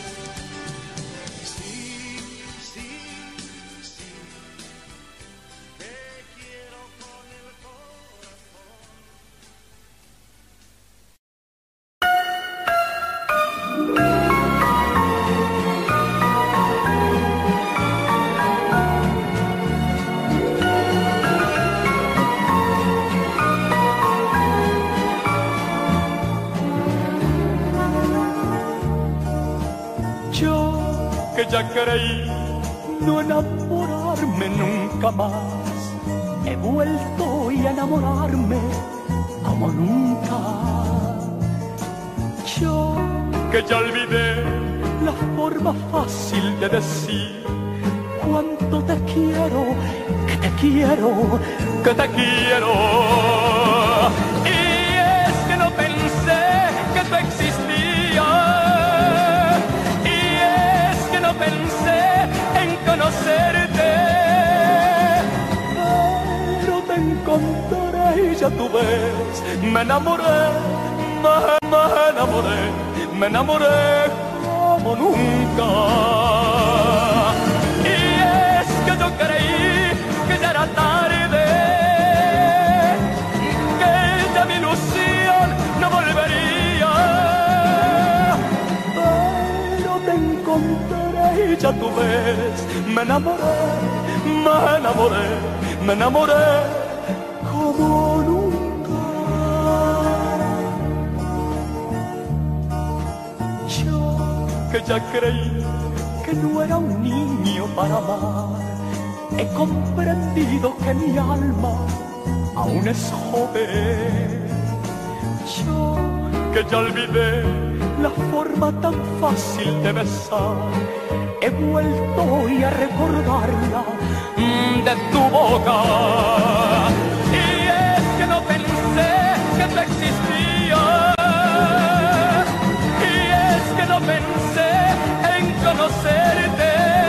Sí, sí, sí, te quiero con el corazón. Yo que ya creí no enamorarme nunca más, he vuelto hoy a enamorarme como nunca. Yo que ya olvidé la forma fácil de decir cuánto te quiero, que te quiero, que te quiero. Y es que no pensé que tú existías, y es que no pensé en conocerte, pero te encontré y ya tú ves, me enamoré, me enamoré como nunca. Y es que yo creí que ya era tarde, que ya mi ilusión no volvería, pero te encontré y ya tú ves, me enamoré, me enamoré como nunca. Yo que ya creí que no era un niño para amar, he comprendido que mi alma aún es joven. Yo que ya olvidé la forma tan fácil de besar, he vuelto hoy a recordarla de tu boca. Y es que no pensé que tú existías, y es que no pensé en conocerte,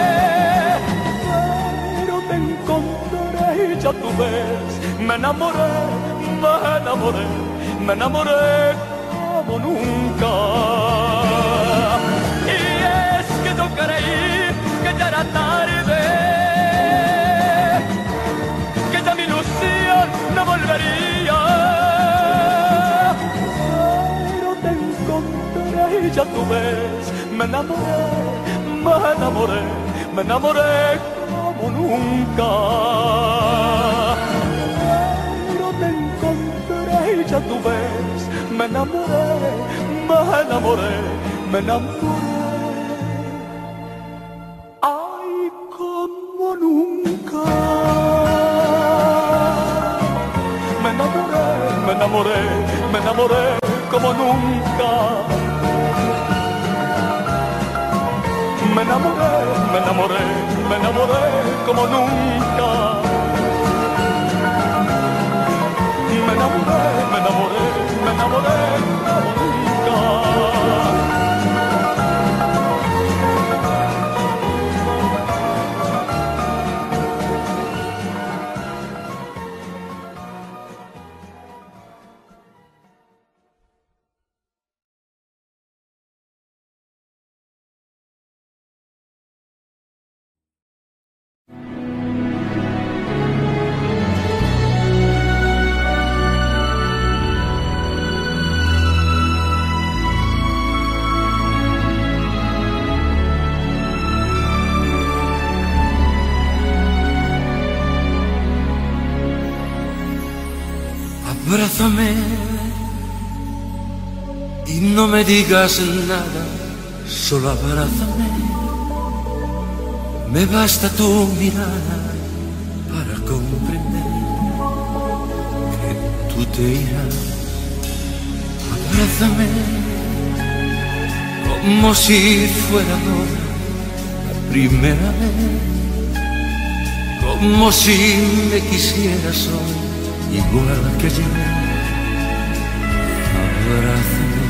pero te encontré y ya tú ves, me enamoré, me enamoré, me enamoré como nunca. Y es que no creí que ya era tarde, que ya mi ilusión no volvería, pero te encontré y ya tú ves, me enamoré, me enamoré, me enamoré como nunca. Pero te encontré y ya tú ves, me enamoré, me enamoré, me enamoré. Ay, como nunca. Me enamoré, me enamoré, me enamoré como nunca. Me enamoré, me enamoré, me enamoré como nunca. Me enamoré, me enamoré, me enamoré como nunca. Abrázame y no me digas nada, solo abrázame. Me basta tu mirada para comprender que tú te irás. Abrázame como si fuera ahora la primera vez, como si me quisieras hoy igual que ayer. Abrázame.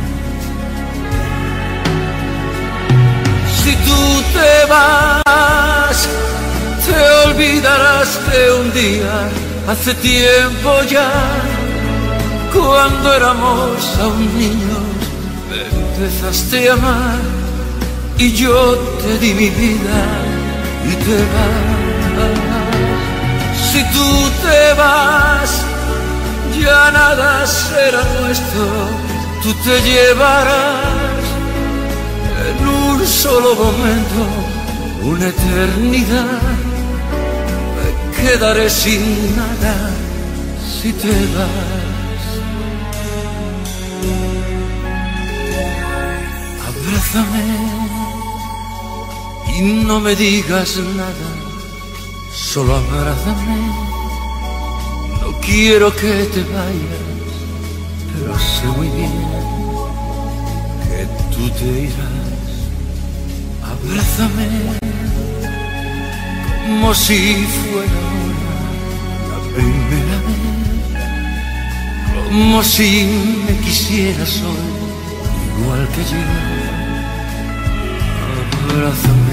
Si tú te vas, te olvidarás que un día, hace tiempo ya, cuando éramos aún niños, me empezaste a amar y yo te di mi vida y te vas. Si tú te vas, ya nada será nuestro, tú te llevarás en un solo momento una eternidad. Me quedaré sin nada si te vas. Abrázame y no me digas nada, solo abrázame. No quiero que te vayas, pero sé muy bien que tú te irás. Abrázame como si fuera ahora la primera vez, como si me quisieras hoy igual que yo. Abrázame.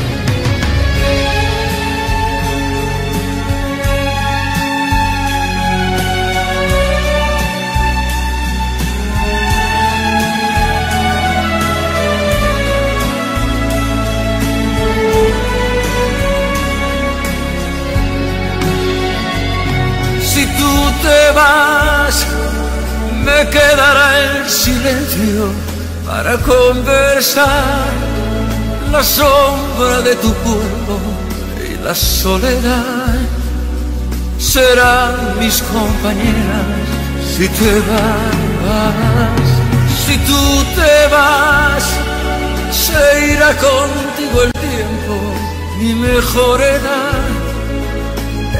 Si tú te vas, me quedará el silencio para conversar, la sombra de tu cuerpo y la soledad serán mis compañeras. Si te vas, si tú te vas, se irá contigo el tiempo, mi mejor edad.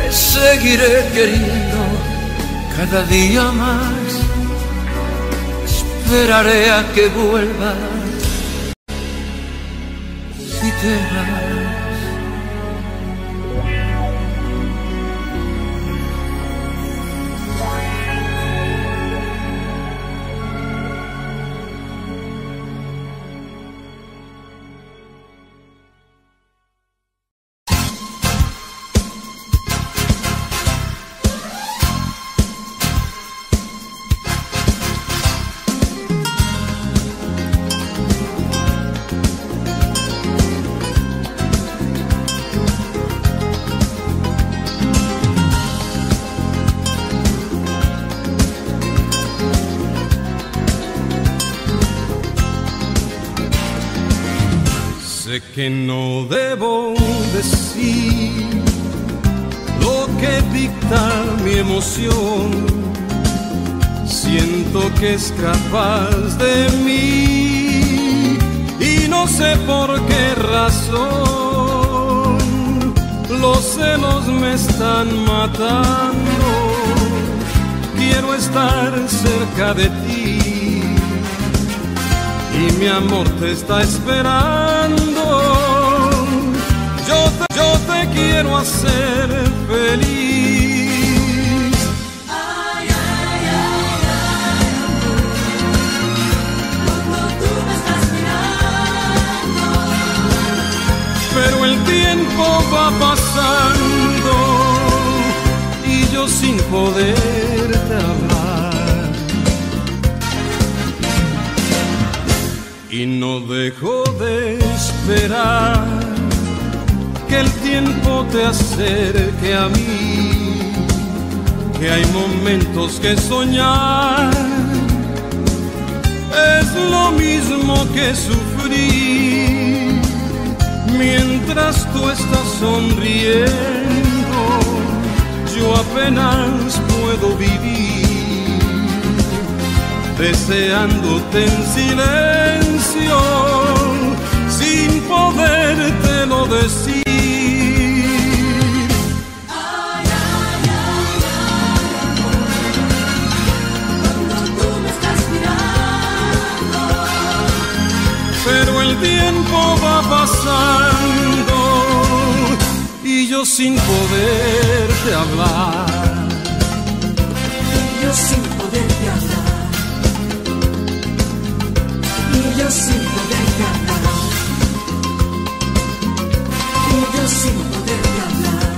te seguiré queriendo cada día más. Esperaré a que vuelvas si te vas. Sé que no debo decir lo que dicta mi emoción. Siento que es capaz de mí y no sé por qué razón los celos me están matando. Quiero estar cerca de ti y mi amor te está esperando. Yo te quiero hacer feliz. Ay, ay, ay, ay, cuando tú me estás mirando. Pero el tiempo va pasando y yo sin poderte hablar. Y no dejo de esperar que el tiempo te acerque a mí, que hay momentos que soñar es lo mismo que sufrir. Mientras tú estás sonriendo, yo apenas puedo vivir, deseándote en silencio, sin podértelo decir. Ay, ay, ay, ay, cuando tú me estás mirando. Pero el tiempo va pasando y yo sin poderte hablar. Y yo sin poderte hablar. Y yo sin poderte hablar. Y yo sin poderte hablar.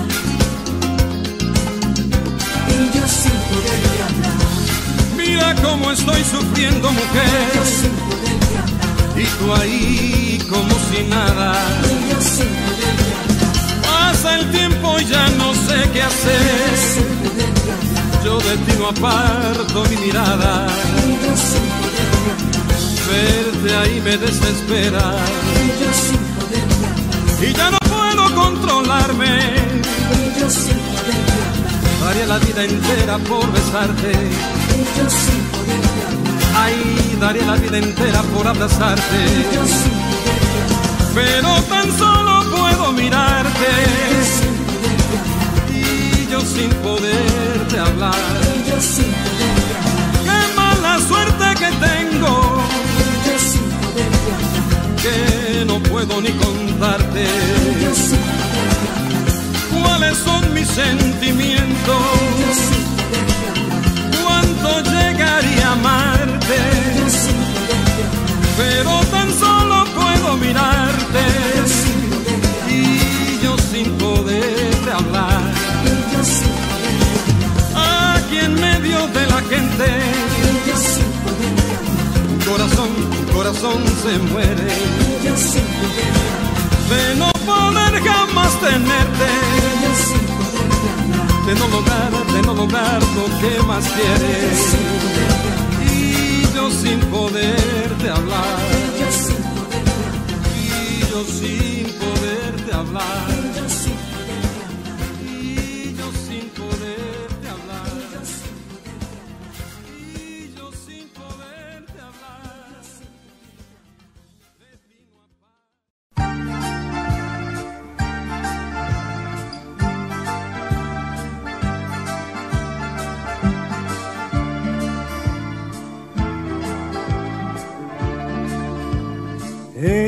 Y yo sin poderte hablar. Mira cómo estoy sufriendo, Y yo mujer, sin poderte hablar. y tú ahí como si nada. Y yo sin poderte hablar. Pasa el tiempo y ya no sé qué Y yo hacer. sin poderte hablar. Yo de ti no aparto mi mirada. Y yo sin poderte hablar. Verte ahí me desespera Y yo sin poderte hablar. y ya no puedo controlarme. Y yo sin poderte hablar. Daría la vida entera por besarte. Y yo sin poderte hablar. Ay, daría la vida entera por abrazarte. Y yo sin poderte hablar. Pero tan solo puedo mirarte Y yo sin poderte hablar. y yo sin poderte hablar. Y yo sin poderte hablar. Qué mala suerte que tengo, Y yo sin poderte hablar. que no puedo ni contarte Y yo sin poderte hablar. cuáles son mis sentimientos, Y yo sin poderte hablar. cuánto llegaría a amarte, Y yo sin poderte hablar. pero tan solo puedo mirarte Y yo sin poderte hablar. y yo sin poderte hablar. Y yo sin poderte hablar. Aquí en medio de la gente, Y yo sin poderte hablar. corazón se muere Y yo sin poderte hablar. de no poder jamás tenerte, Y yo sin poderte hablar. de no lograr lo que más quieres. Sin poderte hablar. Y yo sin poderte hablar, Y yo sin poderte hablar. y yo sin poderte hablar, Y yo sin poderte hablar. y yo sin poderte hablar, Y yo sin poderte hablar. y yo sin poderte hablar.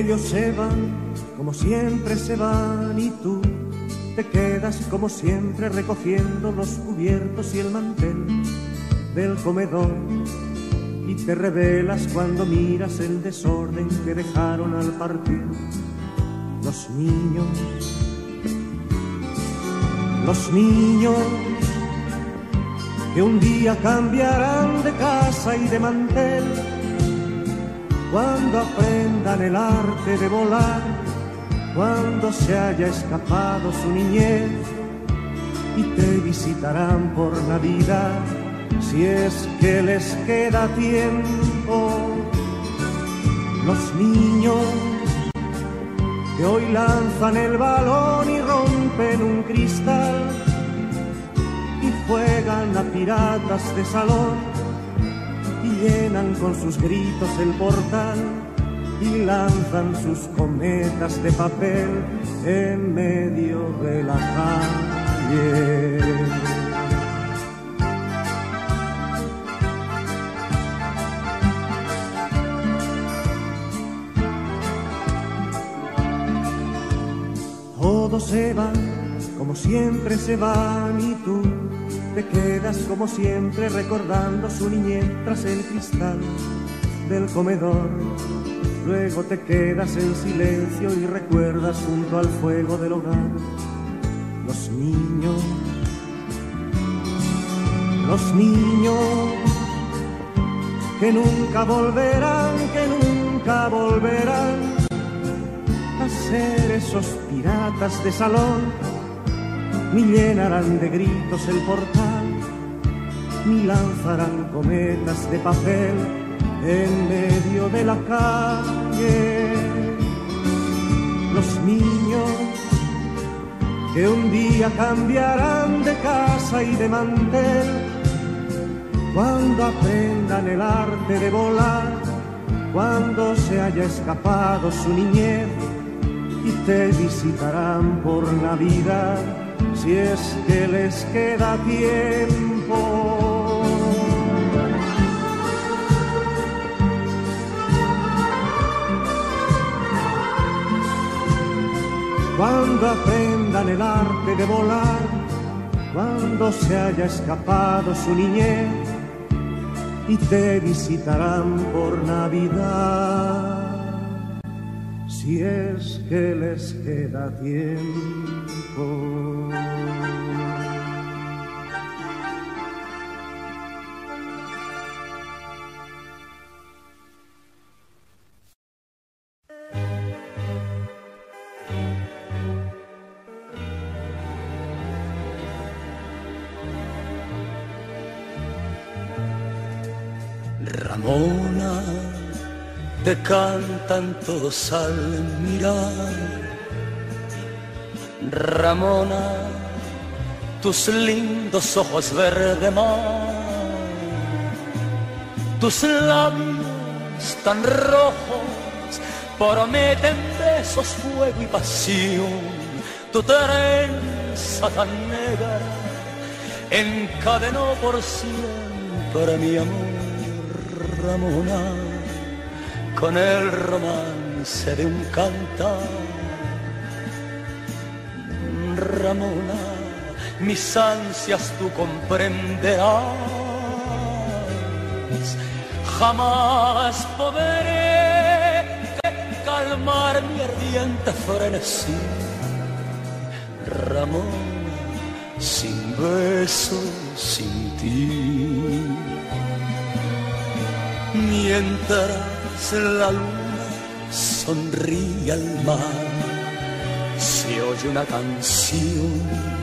Ellos se van, como siempre se van, y tú te quedas como siempre recogiendo los cubiertos y el mantel del comedor, y te revelas cuando miras el desorden que dejaron al partir los niños. Los niños que un día cambiarán de casa y de mantel, cuando aprendan el arte de volar, cuando se haya escapado su niñez, y te visitarán por Navidad, si es que les queda tiempo. Los niños que hoy lanzan el balón y rompen un cristal, y juegan a piratas de salón, y llenan con sus gritos el portal, y lanzan sus cometas de papel en medio de la calle. Todos se van, como siempre se van, y tú te quedas como siempre recordando su niñez tras el cristal del comedor. Luego te quedas en silencio y recuerdas junto al fuego del hogar los niños que nunca volverán, a ser esos piratas de salón, ni llenarán de gritos el portal, ni lanzarán cometas de papel en medio de la calle. Los niños que un día cambiarán de casa y de mantel, cuando aprendan el arte de volar, cuando se haya escapado su niñez, y te visitarán por Navidad, si es que les queda tiempo. Cuando aprendan el arte de volar, cuando se haya escapado su niñez, y te visitarán por Navidad, si es que les queda tiempo. Ramona, te cantan todos al mirar. Ramona, tus lindos ojos verde mar, tus labios tan rojos prometen besos, fuego y pasión. Tu trenza tan negra encadenó por siempre mi amor. Ramona, con el romance de un cantar. Ramona, mis ansias tú comprenderás. Jamás podré calmar mi ardiente frenesí. Ramona, sin besos, sin ti. Mientras la luna sonríe al mar, se oye una canción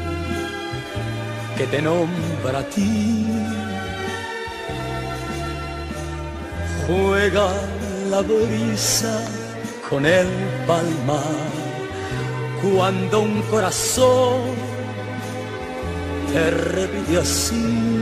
que te nombra a ti. Juega la brisa con el palmar, cuando un corazón te repite así.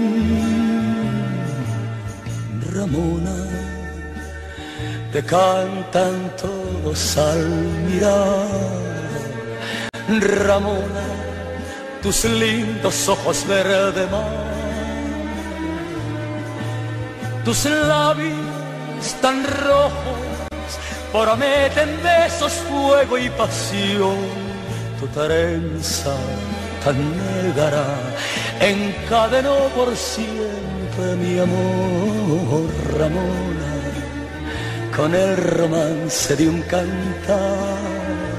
Ramona, te cantan todos al mirar. Ramona, tus lindos ojos verde mar, tus labios tan rojos prometen besos, fuego y pasión. Tu trenza tan negra encadenó por siempre mi amor, Ramona, con el romance de un cantar.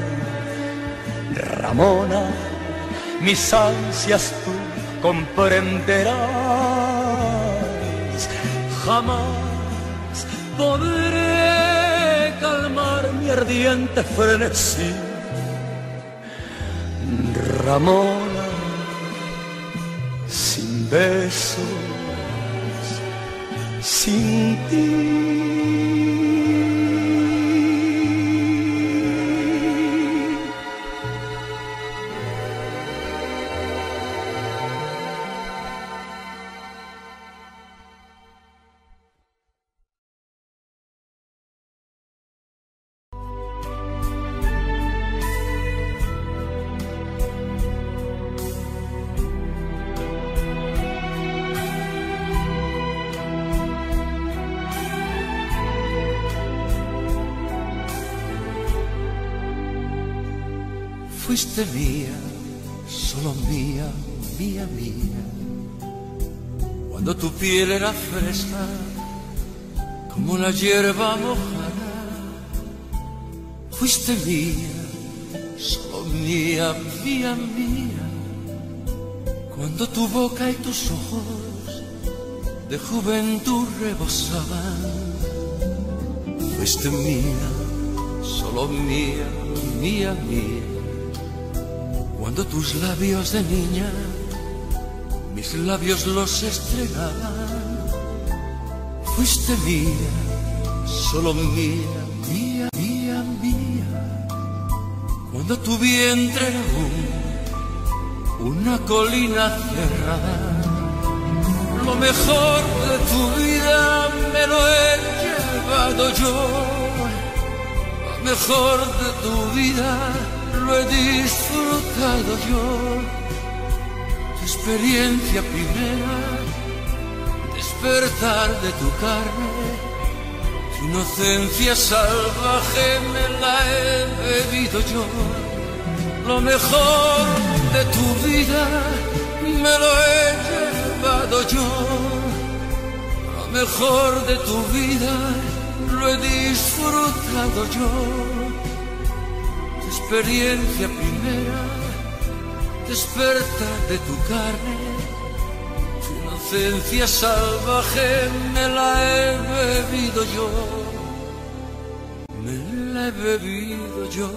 Ramona, mis ansias tú comprenderás, jamás podré calmar mi ardiente frenesí. Ramona, sin besos, sin ti. Fuiste mía, solo mía, mía, mía. Cuando tu piel era fresca, como la hierba mojada. Fuiste mía, solo mía, mía, mía. Cuando tu boca y tus ojos de juventud rebosaban. Fuiste mía, solo mía, mía, mía. Cuando tus labios de niña, mis labios los estrenaban. Fuiste mía, solo mía, mía, mía, mía. Cuando tu vientre era una colina cerrada. Lo mejor de tu vida me lo he llevado yo. Lo mejor de tu vida lo he disfrutado yo. Tu experiencia primera, despertar de tu carne, tu inocencia salvaje me la he bebido yo. Lo mejor de tu vida me lo he llevado yo. Lo mejor de tu vida lo he disfrutado yo. Experiencia primera, despertar de tu carne, tu inocencia salvaje me la he bebido yo, me la he bebido yo.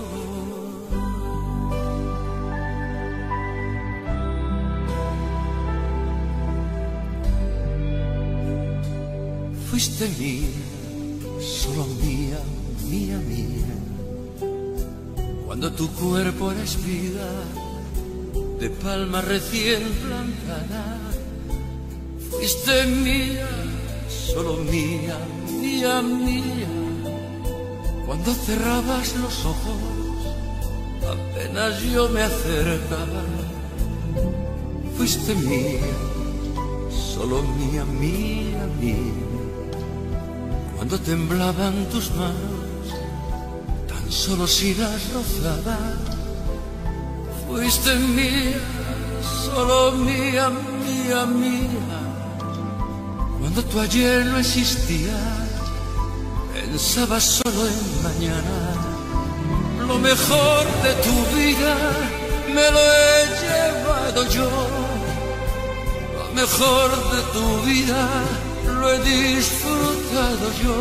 Fuiste mía, solo mía, mía, mía. Cuando tu cuerpo era espiga de palma recién plantada. Fuiste mía, solo mía, mía, mía. Cuando cerrabas los ojos, apenas yo me acercaba. Fuiste mía, solo mía, mía, mía. Cuando temblaban tus manos, solo si las rozaba. Fuiste mía, solo mía, mía, mía. Cuando tu ayer no existía, pensaba solo en mañana. Lo mejor de tu vida me lo he llevado yo. Lo mejor de tu vida lo he disfrutado yo.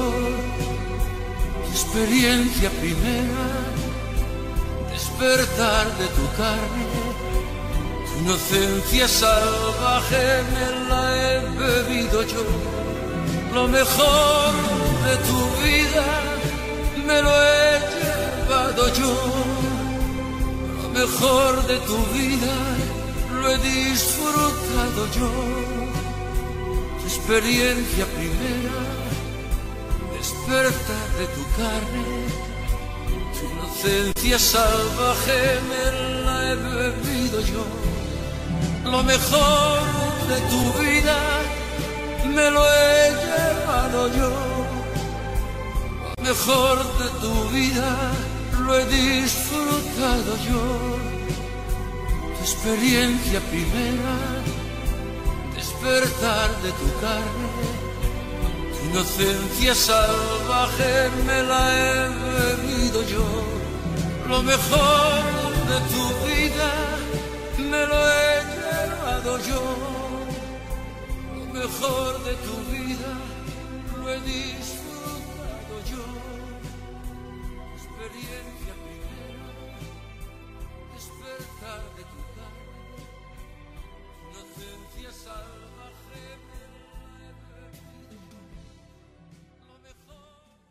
Experiencia primera, despertar de tu carne, tu inocencia salvaje me la he bebido yo. Lo mejor de tu vida me lo he llevado yo. Lo mejor de tu vida lo he disfrutado yo. Tu experiencia primera, despertar de tu carne, tu inocencia salvaje me la he bebido yo. Lo mejor de tu vida me lo he llevado yo. Lo mejor de tu vida lo he disfrutado yo. Tu experiencia primera, despertar de tu carne, tu inocencia salvaje me la he bebido yo. Lo mejor de tu vida me lo he llevado yo. Lo mejor de tu vida lo he disfrutado yo. Experiencia primera, despertar de tu carne, inocencia salvaje me la he bebido yo. Lo mejor.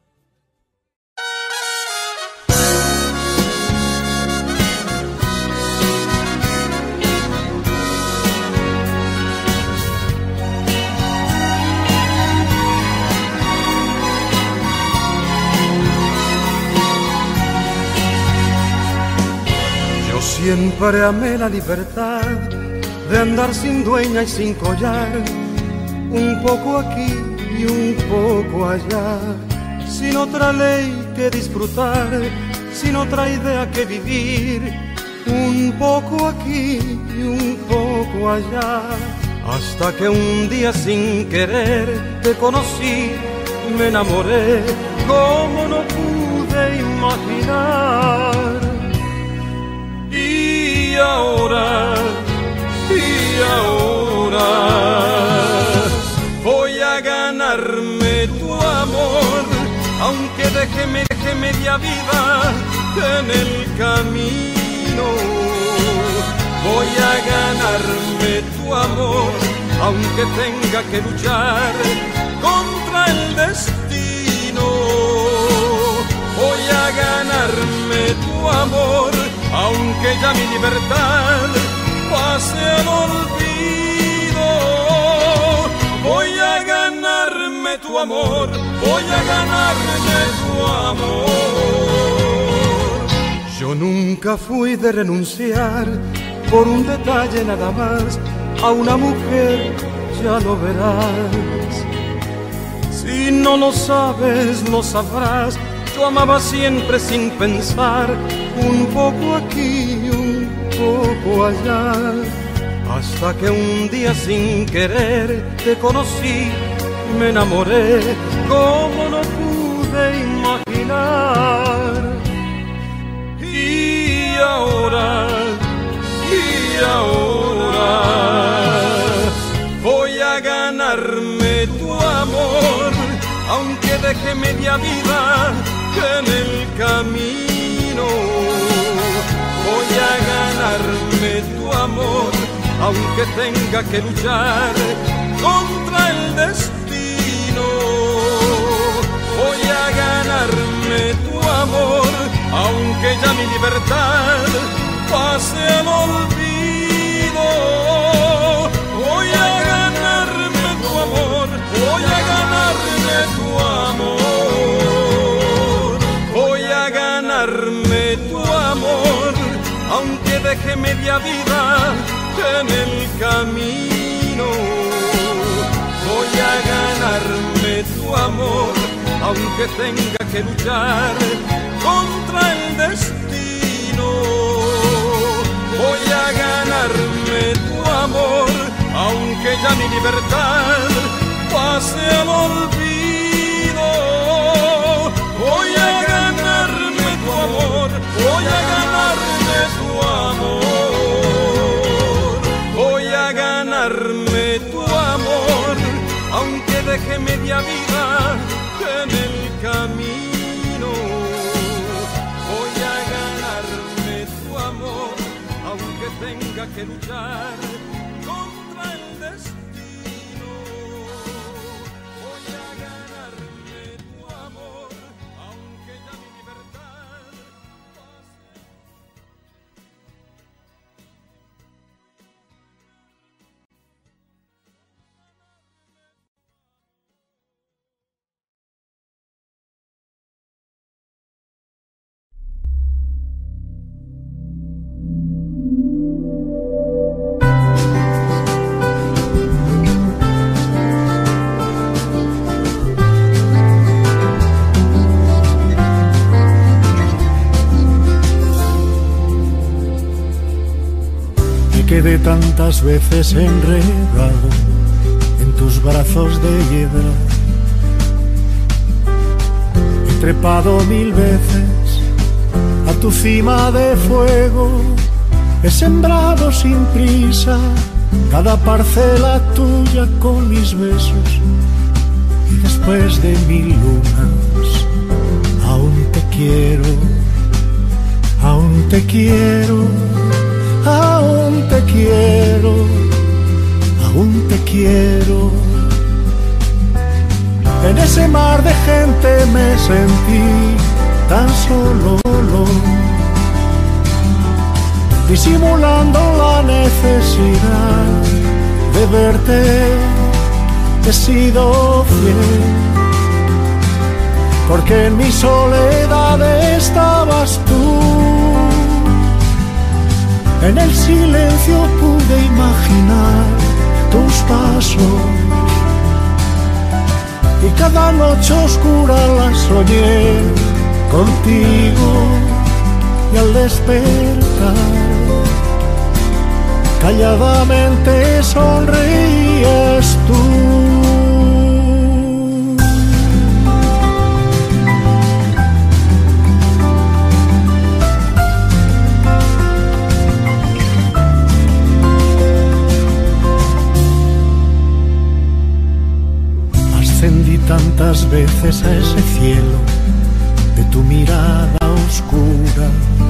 Siempre amé la libertad de andar sin dueña y sin collar, un poco aquí y un poco allá, sin otra ley que disfrutar, sin otra idea que vivir, un poco aquí y un poco allá, hasta que un día sin querer te conocí, me enamoré como no pude imaginar. Y ahora voy a ganarme tu amor, aunque deje media vida en el camino. Voy a ganarme tu amor, aunque tenga que luchar contra el destino. Voy a ganarme tu amor, aunque ya mi libertad pase al olvido. Voy a ganarme tu amor, voy a ganarme tu amor. Yo nunca fui de renunciar por un detalle nada más a una mujer, ya lo verás. Si no lo sabes, lo sabrás. Yo amaba siempre sin pensar, un poco aquí y un poco allá, hasta que un día sin querer te conocí, me enamoré como no pude imaginar. Y ahora voy a ganarme tu amor, aunque deje media vida en el camino. Voy a ganarme tu amor, aunque tenga que luchar contra el destino. Voy a ganarme tu amor, aunque ya mi libertad pase al olvido. Voy a ganarme tu amor, voy a ganarme tu amor. Voy a ganarme tu amor, aunque deje media vida en el camino. Voy a ganarme tu amor, aunque tenga que luchar contra el destino. Voy a ganarme tu amor, aunque ya mi libertad pase al olvido. Voy a ganarme tu amor, voy a ganarme tu amor. Voy a ganarme tu amor, aunque deje media vida en el camino. Voy a ganarme tu amor, aunque tenga que luchar contra el destino. Voy a ganarme tu amor, aunque ya mi libertad pase. quedé tantas veces enredado en tus brazos de hiedra. He trepado 1000 veces a tu cima de fuego. He sembrado sin prisa cada parcela tuya con mis besos. Y después de 1000 lunas, aún te quiero, aún te quiero, aún te quiero, aún te quiero. En ese mar de gente me sentí tan solo, disimulando la necesidad de verte. He sido fiel, porque en mi soledad estabas tú. En el silencio pude imaginar tus pasos, y cada noche oscura la soñé contigo. Y al despertar, calladamente sonreías tú. Ascendí tantas veces a ese cielo de tu mirada oscura.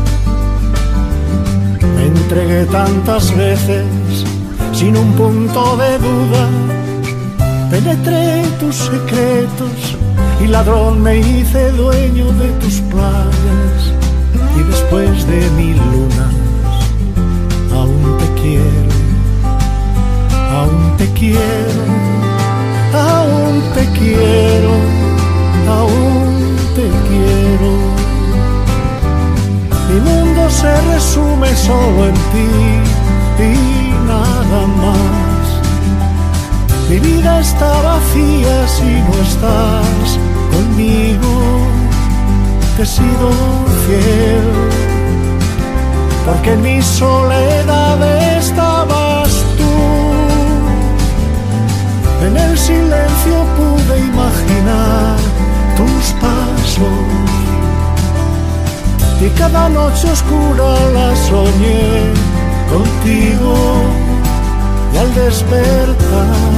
Me entregué tantas veces sin un punto de duda. Penetré tus secretos y ladrón me hice dueño de tus playas. Y después de 1000 lunas, aún te quiero, aún te quiero, aún te quiero, aún te quiero. Mi mundo se resume solo en ti y nada más. Mi vida está vacía si no estás conmigo. Te he sido fiel, porque en mi soledad estabas tú. En el silencio pude imaginar tus pasos, y cada noche oscura la soñé contigo. Y al despertar,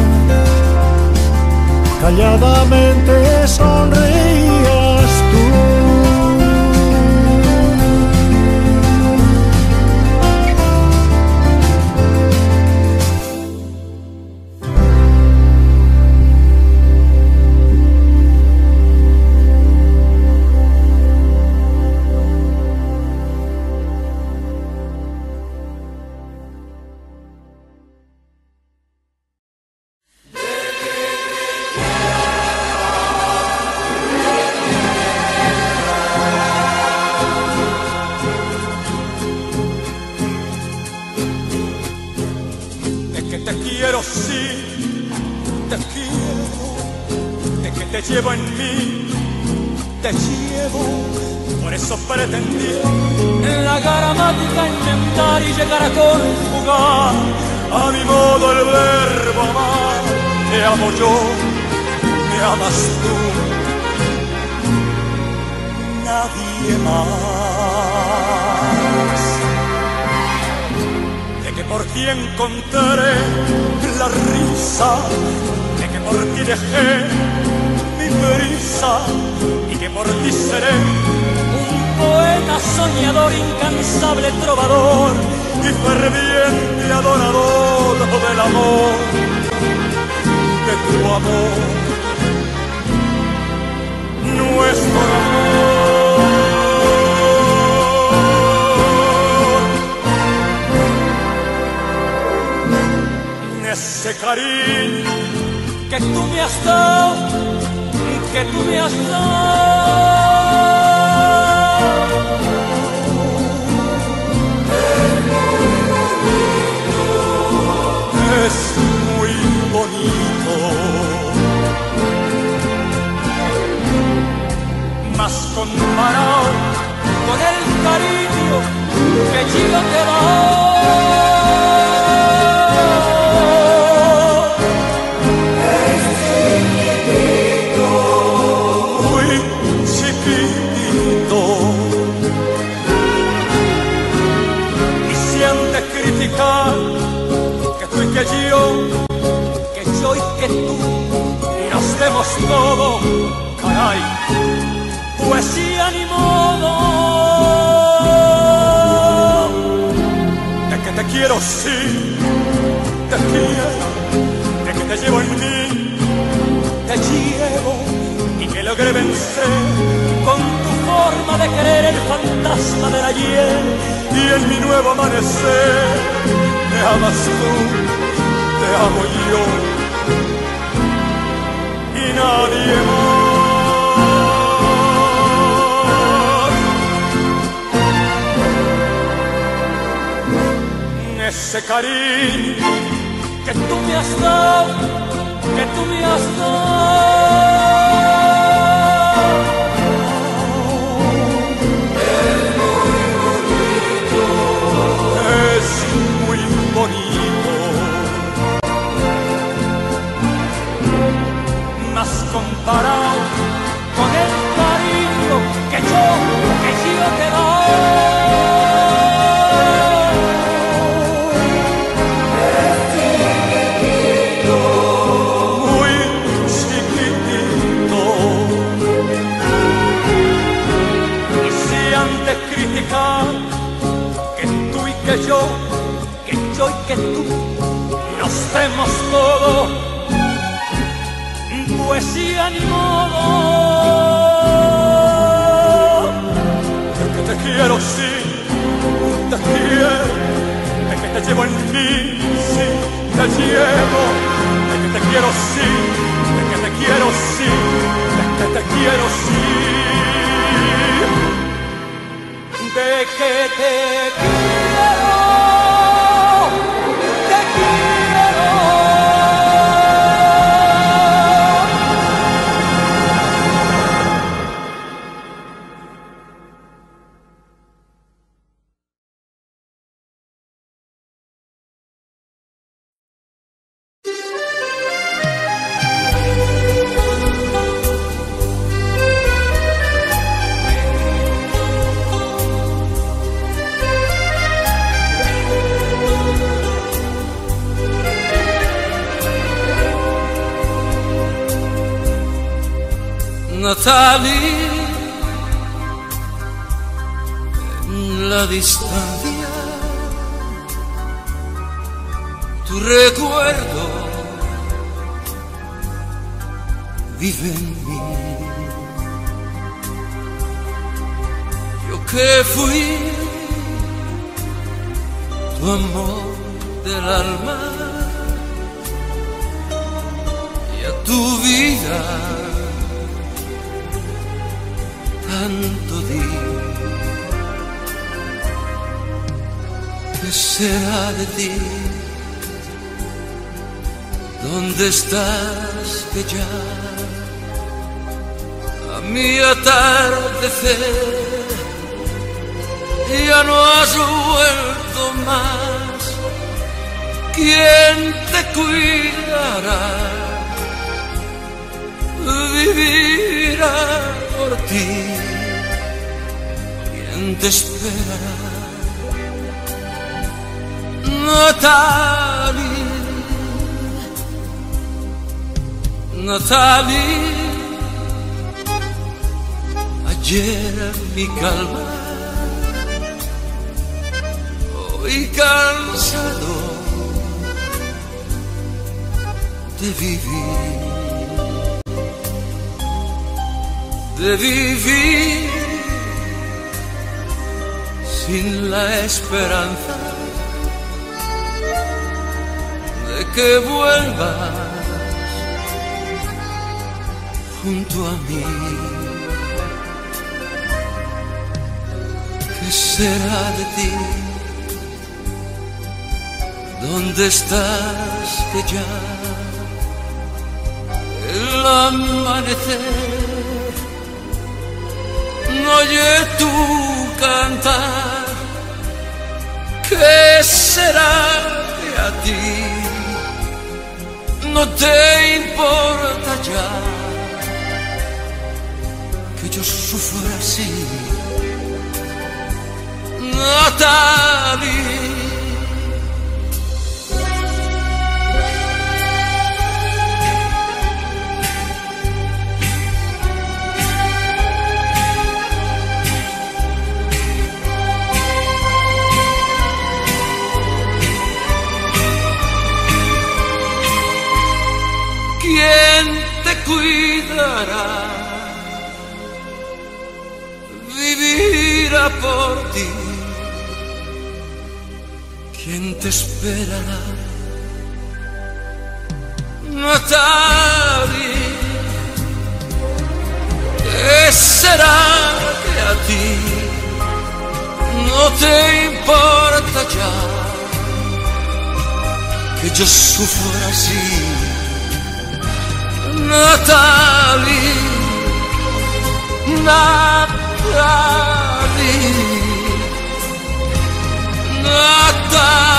calladamente sonreías tú. Llevo en mí, te llevo, por eso pretendí en la gramática inventar y llegar a conjugar a mi modo el verbo amar. Te amo yo, me amas tú, nadie más. De que por ti encontré la risa, de que por ti dejé prisa, y que por ti seré un poeta soñador, incansable trovador y ferviente adorador del amor, de tu amor, nuestro amor, ese cariño que tú me has dado, que tú me has dado. Es muy bonito, mas comparado con el cariño que yo te doy, que yo y que tú nos demos todo, caray, poesía ni modo. De que te quiero, sí, te quiero, de que te llevo en mí, te llevo, y que logré vencer con tu forma de querer el fantasma del ayer, y en mi nuevo amanecer me amas tú, te amo yo y nadie más. Ese cariño que tú me has dado, que tú me has dado, es muy bonito, es muy bonito. Más comparado con el cariño que yo te doy. Muy chiquitito. Y si han de criticar que tú y que yo y que tú nos demos todo, poesía ni modo. De que te quiero, sí, te quiero, de que te llevo en mí, sí, te llevo, de que te quiero, sí, de que te quiero, sí, de que te quiero, sí, de que te quiero, te quiero. Natalie, en la distancia, tu recuerdo vive en mí. Yo que fui tu amor del alma y a tu vida tanto di. ¿Qué será de ti? ¿Dónde estás que ya a mi atardecer ya no has vuelto más? ¿Quién te cuidará? Vivirá por ti. ¿Quién te esperará? Natalie, Natalie, ayer mi calma, hoy cansado de vivir. De vivir sin la esperanza de que vuelvas junto a mí. ¿Qué será de ti? ¿Dónde estás que ya el amanecer no oye tu cantar? ¿Qué será de a ti? No te importa ya que yo sufra así, Natalie. hará, vivirá por ti. ¿Quién te esperará? Natalie, ¿qué será que a ti no te importa ya que yo sufra así? Natalie, Natalie, Natalie.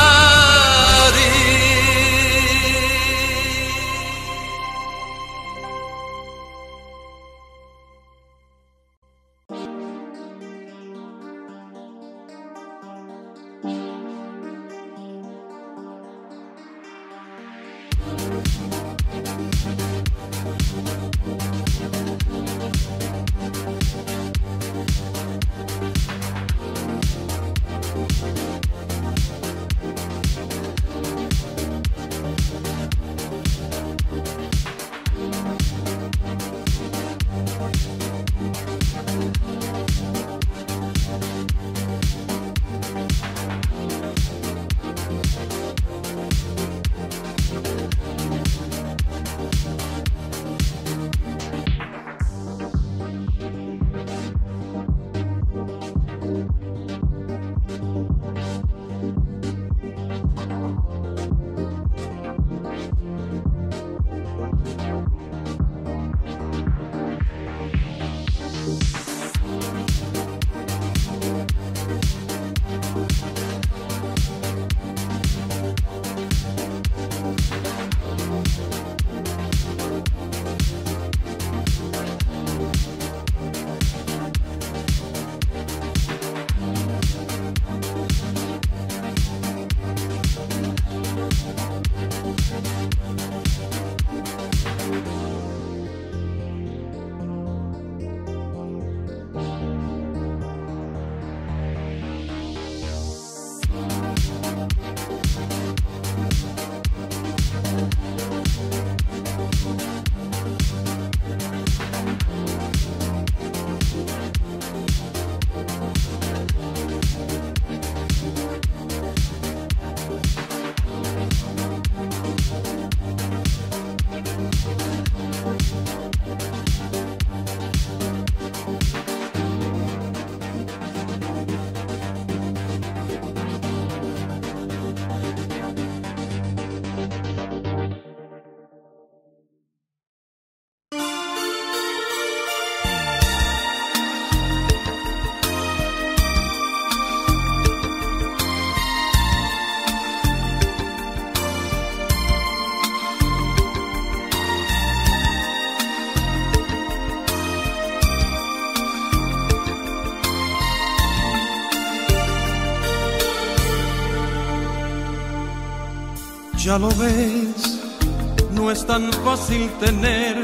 Ya lo ves, no es tan fácil tener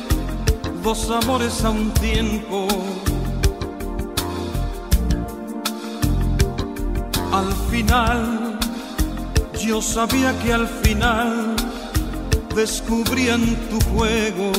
dos amores a un tiempo. Al final, yo sabía que al final descubrían tu juego.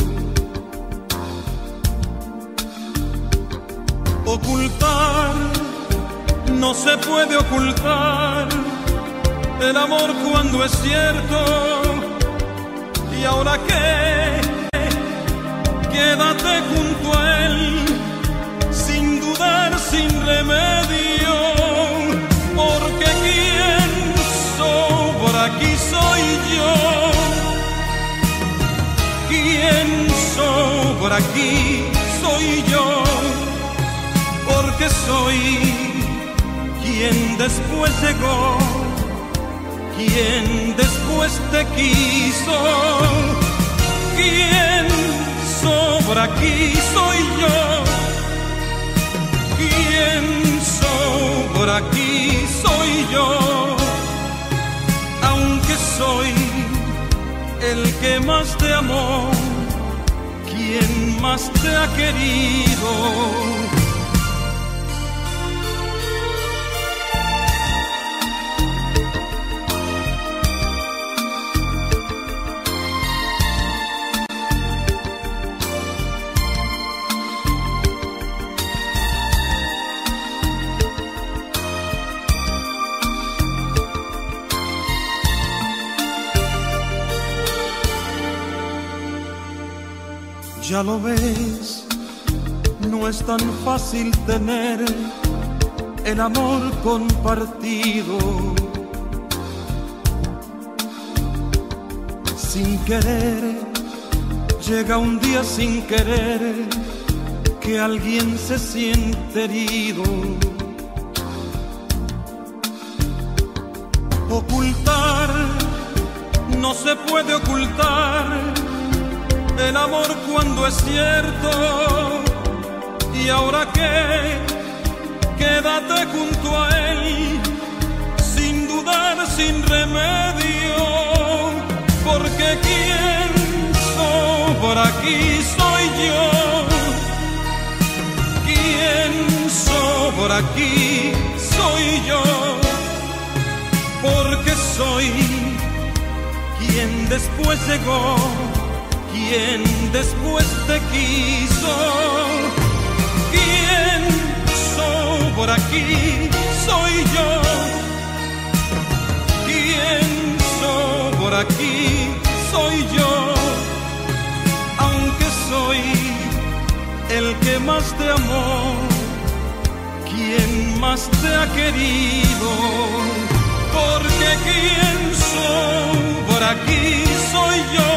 Ocultar, no se puede ocultar el amor cuando es cierto. Y ahora qué, quédate junto a él, sin dudar, sin remedio, porque quien sobra aquí soy yo. Quien sobra aquí soy yo, porque soy quien después llegó, quien después te quiso. Quien sobra aquí soy yo, quien sobra aquí soy yo, aunque soy el que más te amó, quien más te ha querido. Ya lo ves, no es tan fácil tener el amor compartido. Sin querer, llega un día sin querer que alguien se siente herido. Ocultar, no se puede ocultar el amor cuando es cierto. Y ahora qué, quédate junto a él, sin dudar, sin remedio, porque quien sobra aquí soy yo. Quien sobra aquí soy yo, porque soy quien después llegó, quien después te quiso. Quien sobra aquí soy yo, quien sobra aquí soy yo, aunque soy el que más te amó, quien más te ha querido, porque quien sobra aquí soy yo,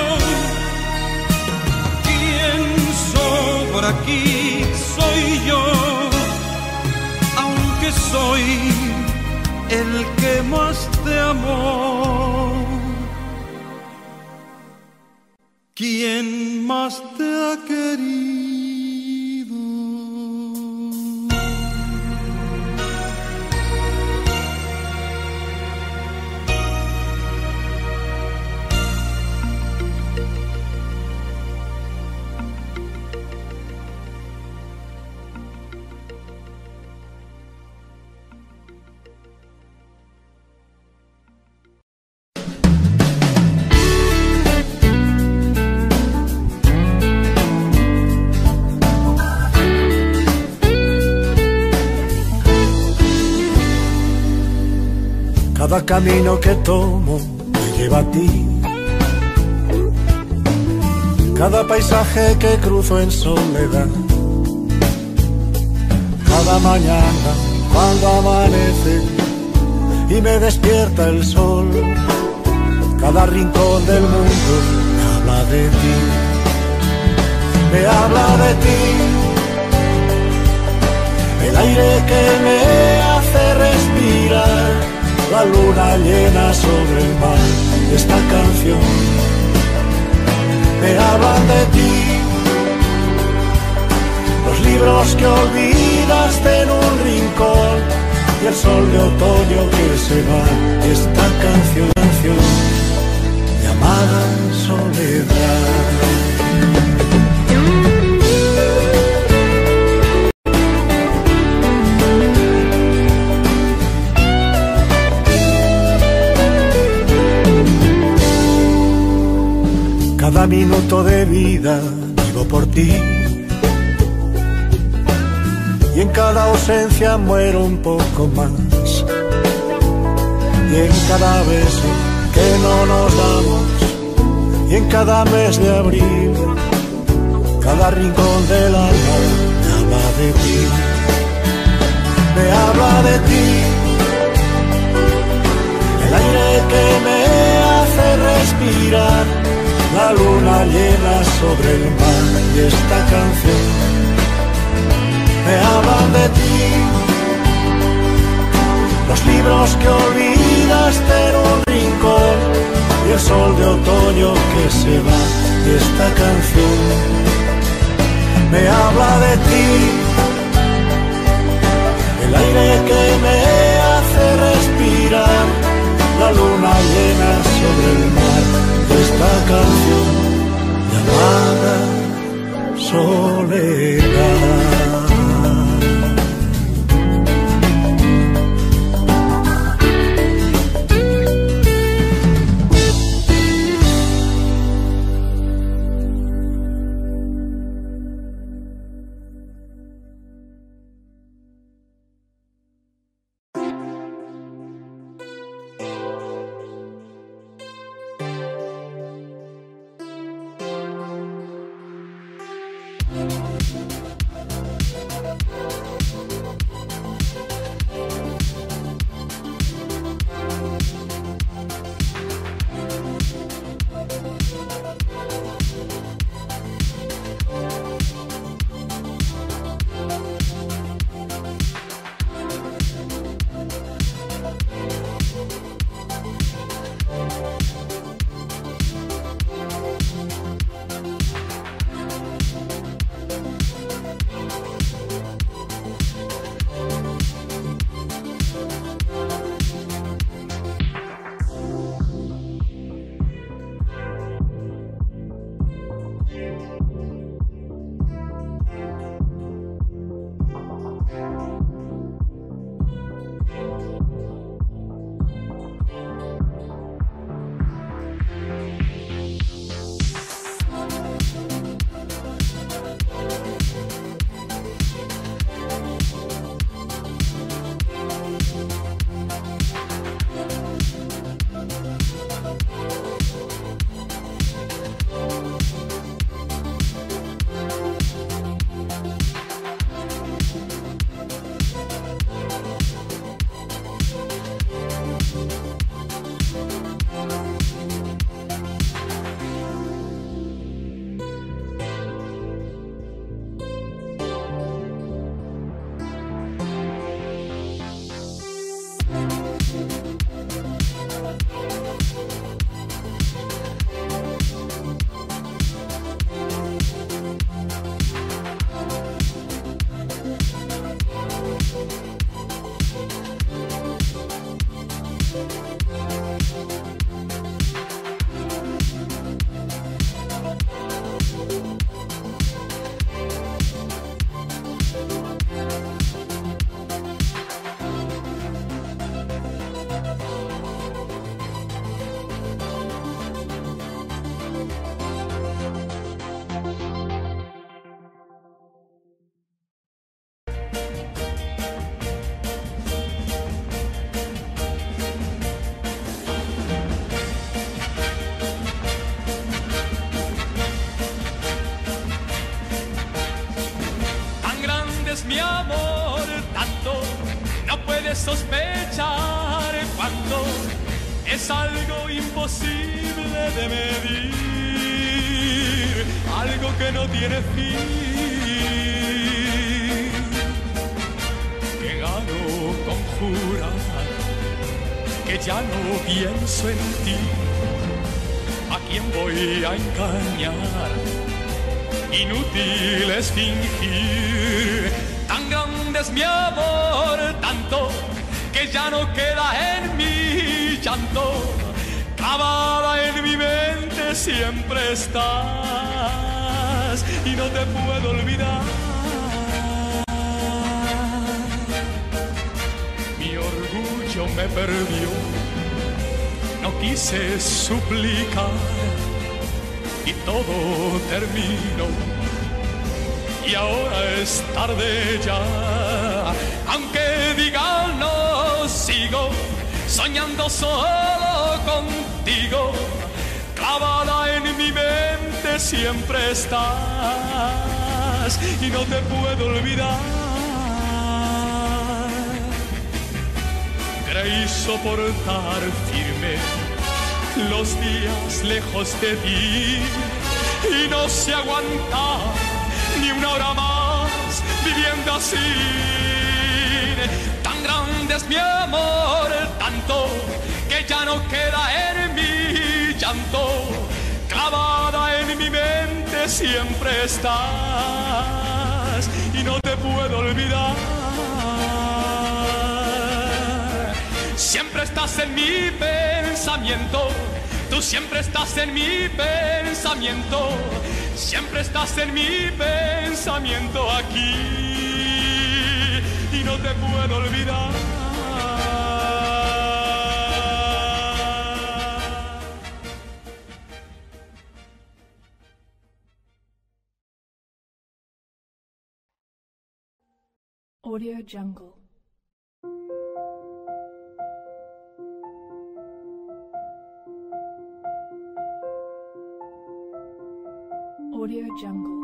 quien sobra aquí soy yo, aunque soy el que más te amó, quien más te ha querido. Cada camino que tomo me lleva a ti. Cada paisaje que cruzo en soledad. Cada mañana cuando amanece y me despierta el sol. Cada rincón del mundo me habla de ti. Me habla de ti. El aire que me hace respirar. La luna llena sobre el mar, esta canción me hablan de ti. Los libros que olvidaste en un rincón y el sol de otoño que se va, esta canción llamada soledad. Cada minuto de vida vivo por ti y en cada ausencia muero un poco más. Y en cada beso que no nos damos y en cada mes de abril, cada rincón del alma me habla de ti. Me habla de ti. El aire que me hace respirar. La luna llena sobre el mar y esta canción me hablan de ti. Los libros que olvidaste en un rincón y el sol de otoño que se va y esta canción me habla de ti. El aire que me hace respirar. La luna llena sobre el mar. Esta canción llamada soledad. sospechar cuando es algo imposible de medir, algo que no tiene fin, que gano conjurar, que ya no pienso en ti. ¿A quién voy a engañar? Inútil es fingir. Tan grande es mi amor, tanto que ya no queda en mi llanto. Clavada en mi mente siempre estás y no te puedo olvidar. Mi orgullo me perdió, no quise suplicar y todo terminó. Y ahora es tarde ya, aunque digan no, sigo soñando solo contigo. Clavada en mi mente siempre estás y no te puedo olvidar. Creí soportar firme los días lejos de ti y no se aguanta ni una hora más viviendo así. Tan grande es mi amor, tanto que ya no queda en mi llanto. Clavada en mi mente siempre estás y no te puedo olvidar. Siempre estás en mi pensamiento, tú siempre estás en mi pensamiento, siempre estás en mi pensamiento aquí y no te puedo olvidar. Audio Jungle. Audio Jungle.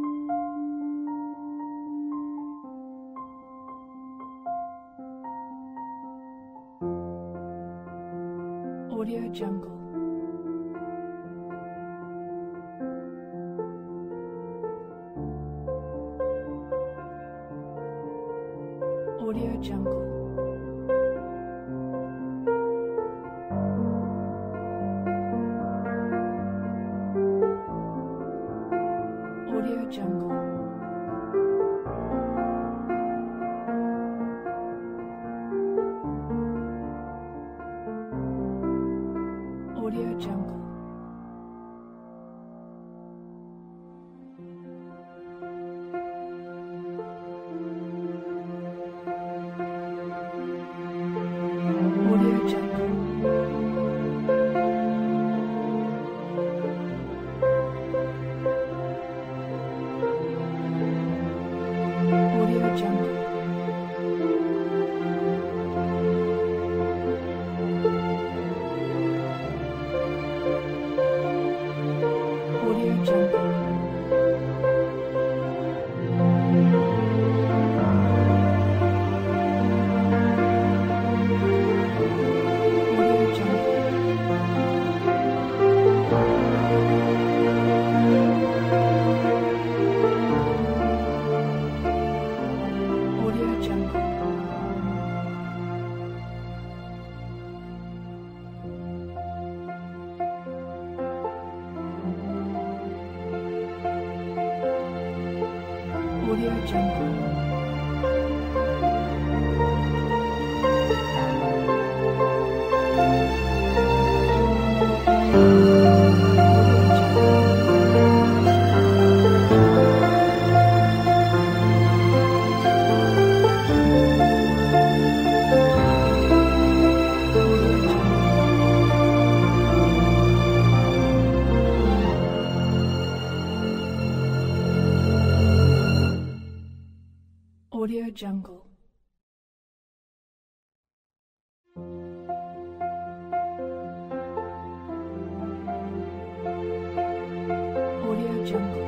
Audio Jungle. Audio Jungle. Audio Jungle. Audio Jungle. Audio Jungle. Audio Jungle. Audio Jungle.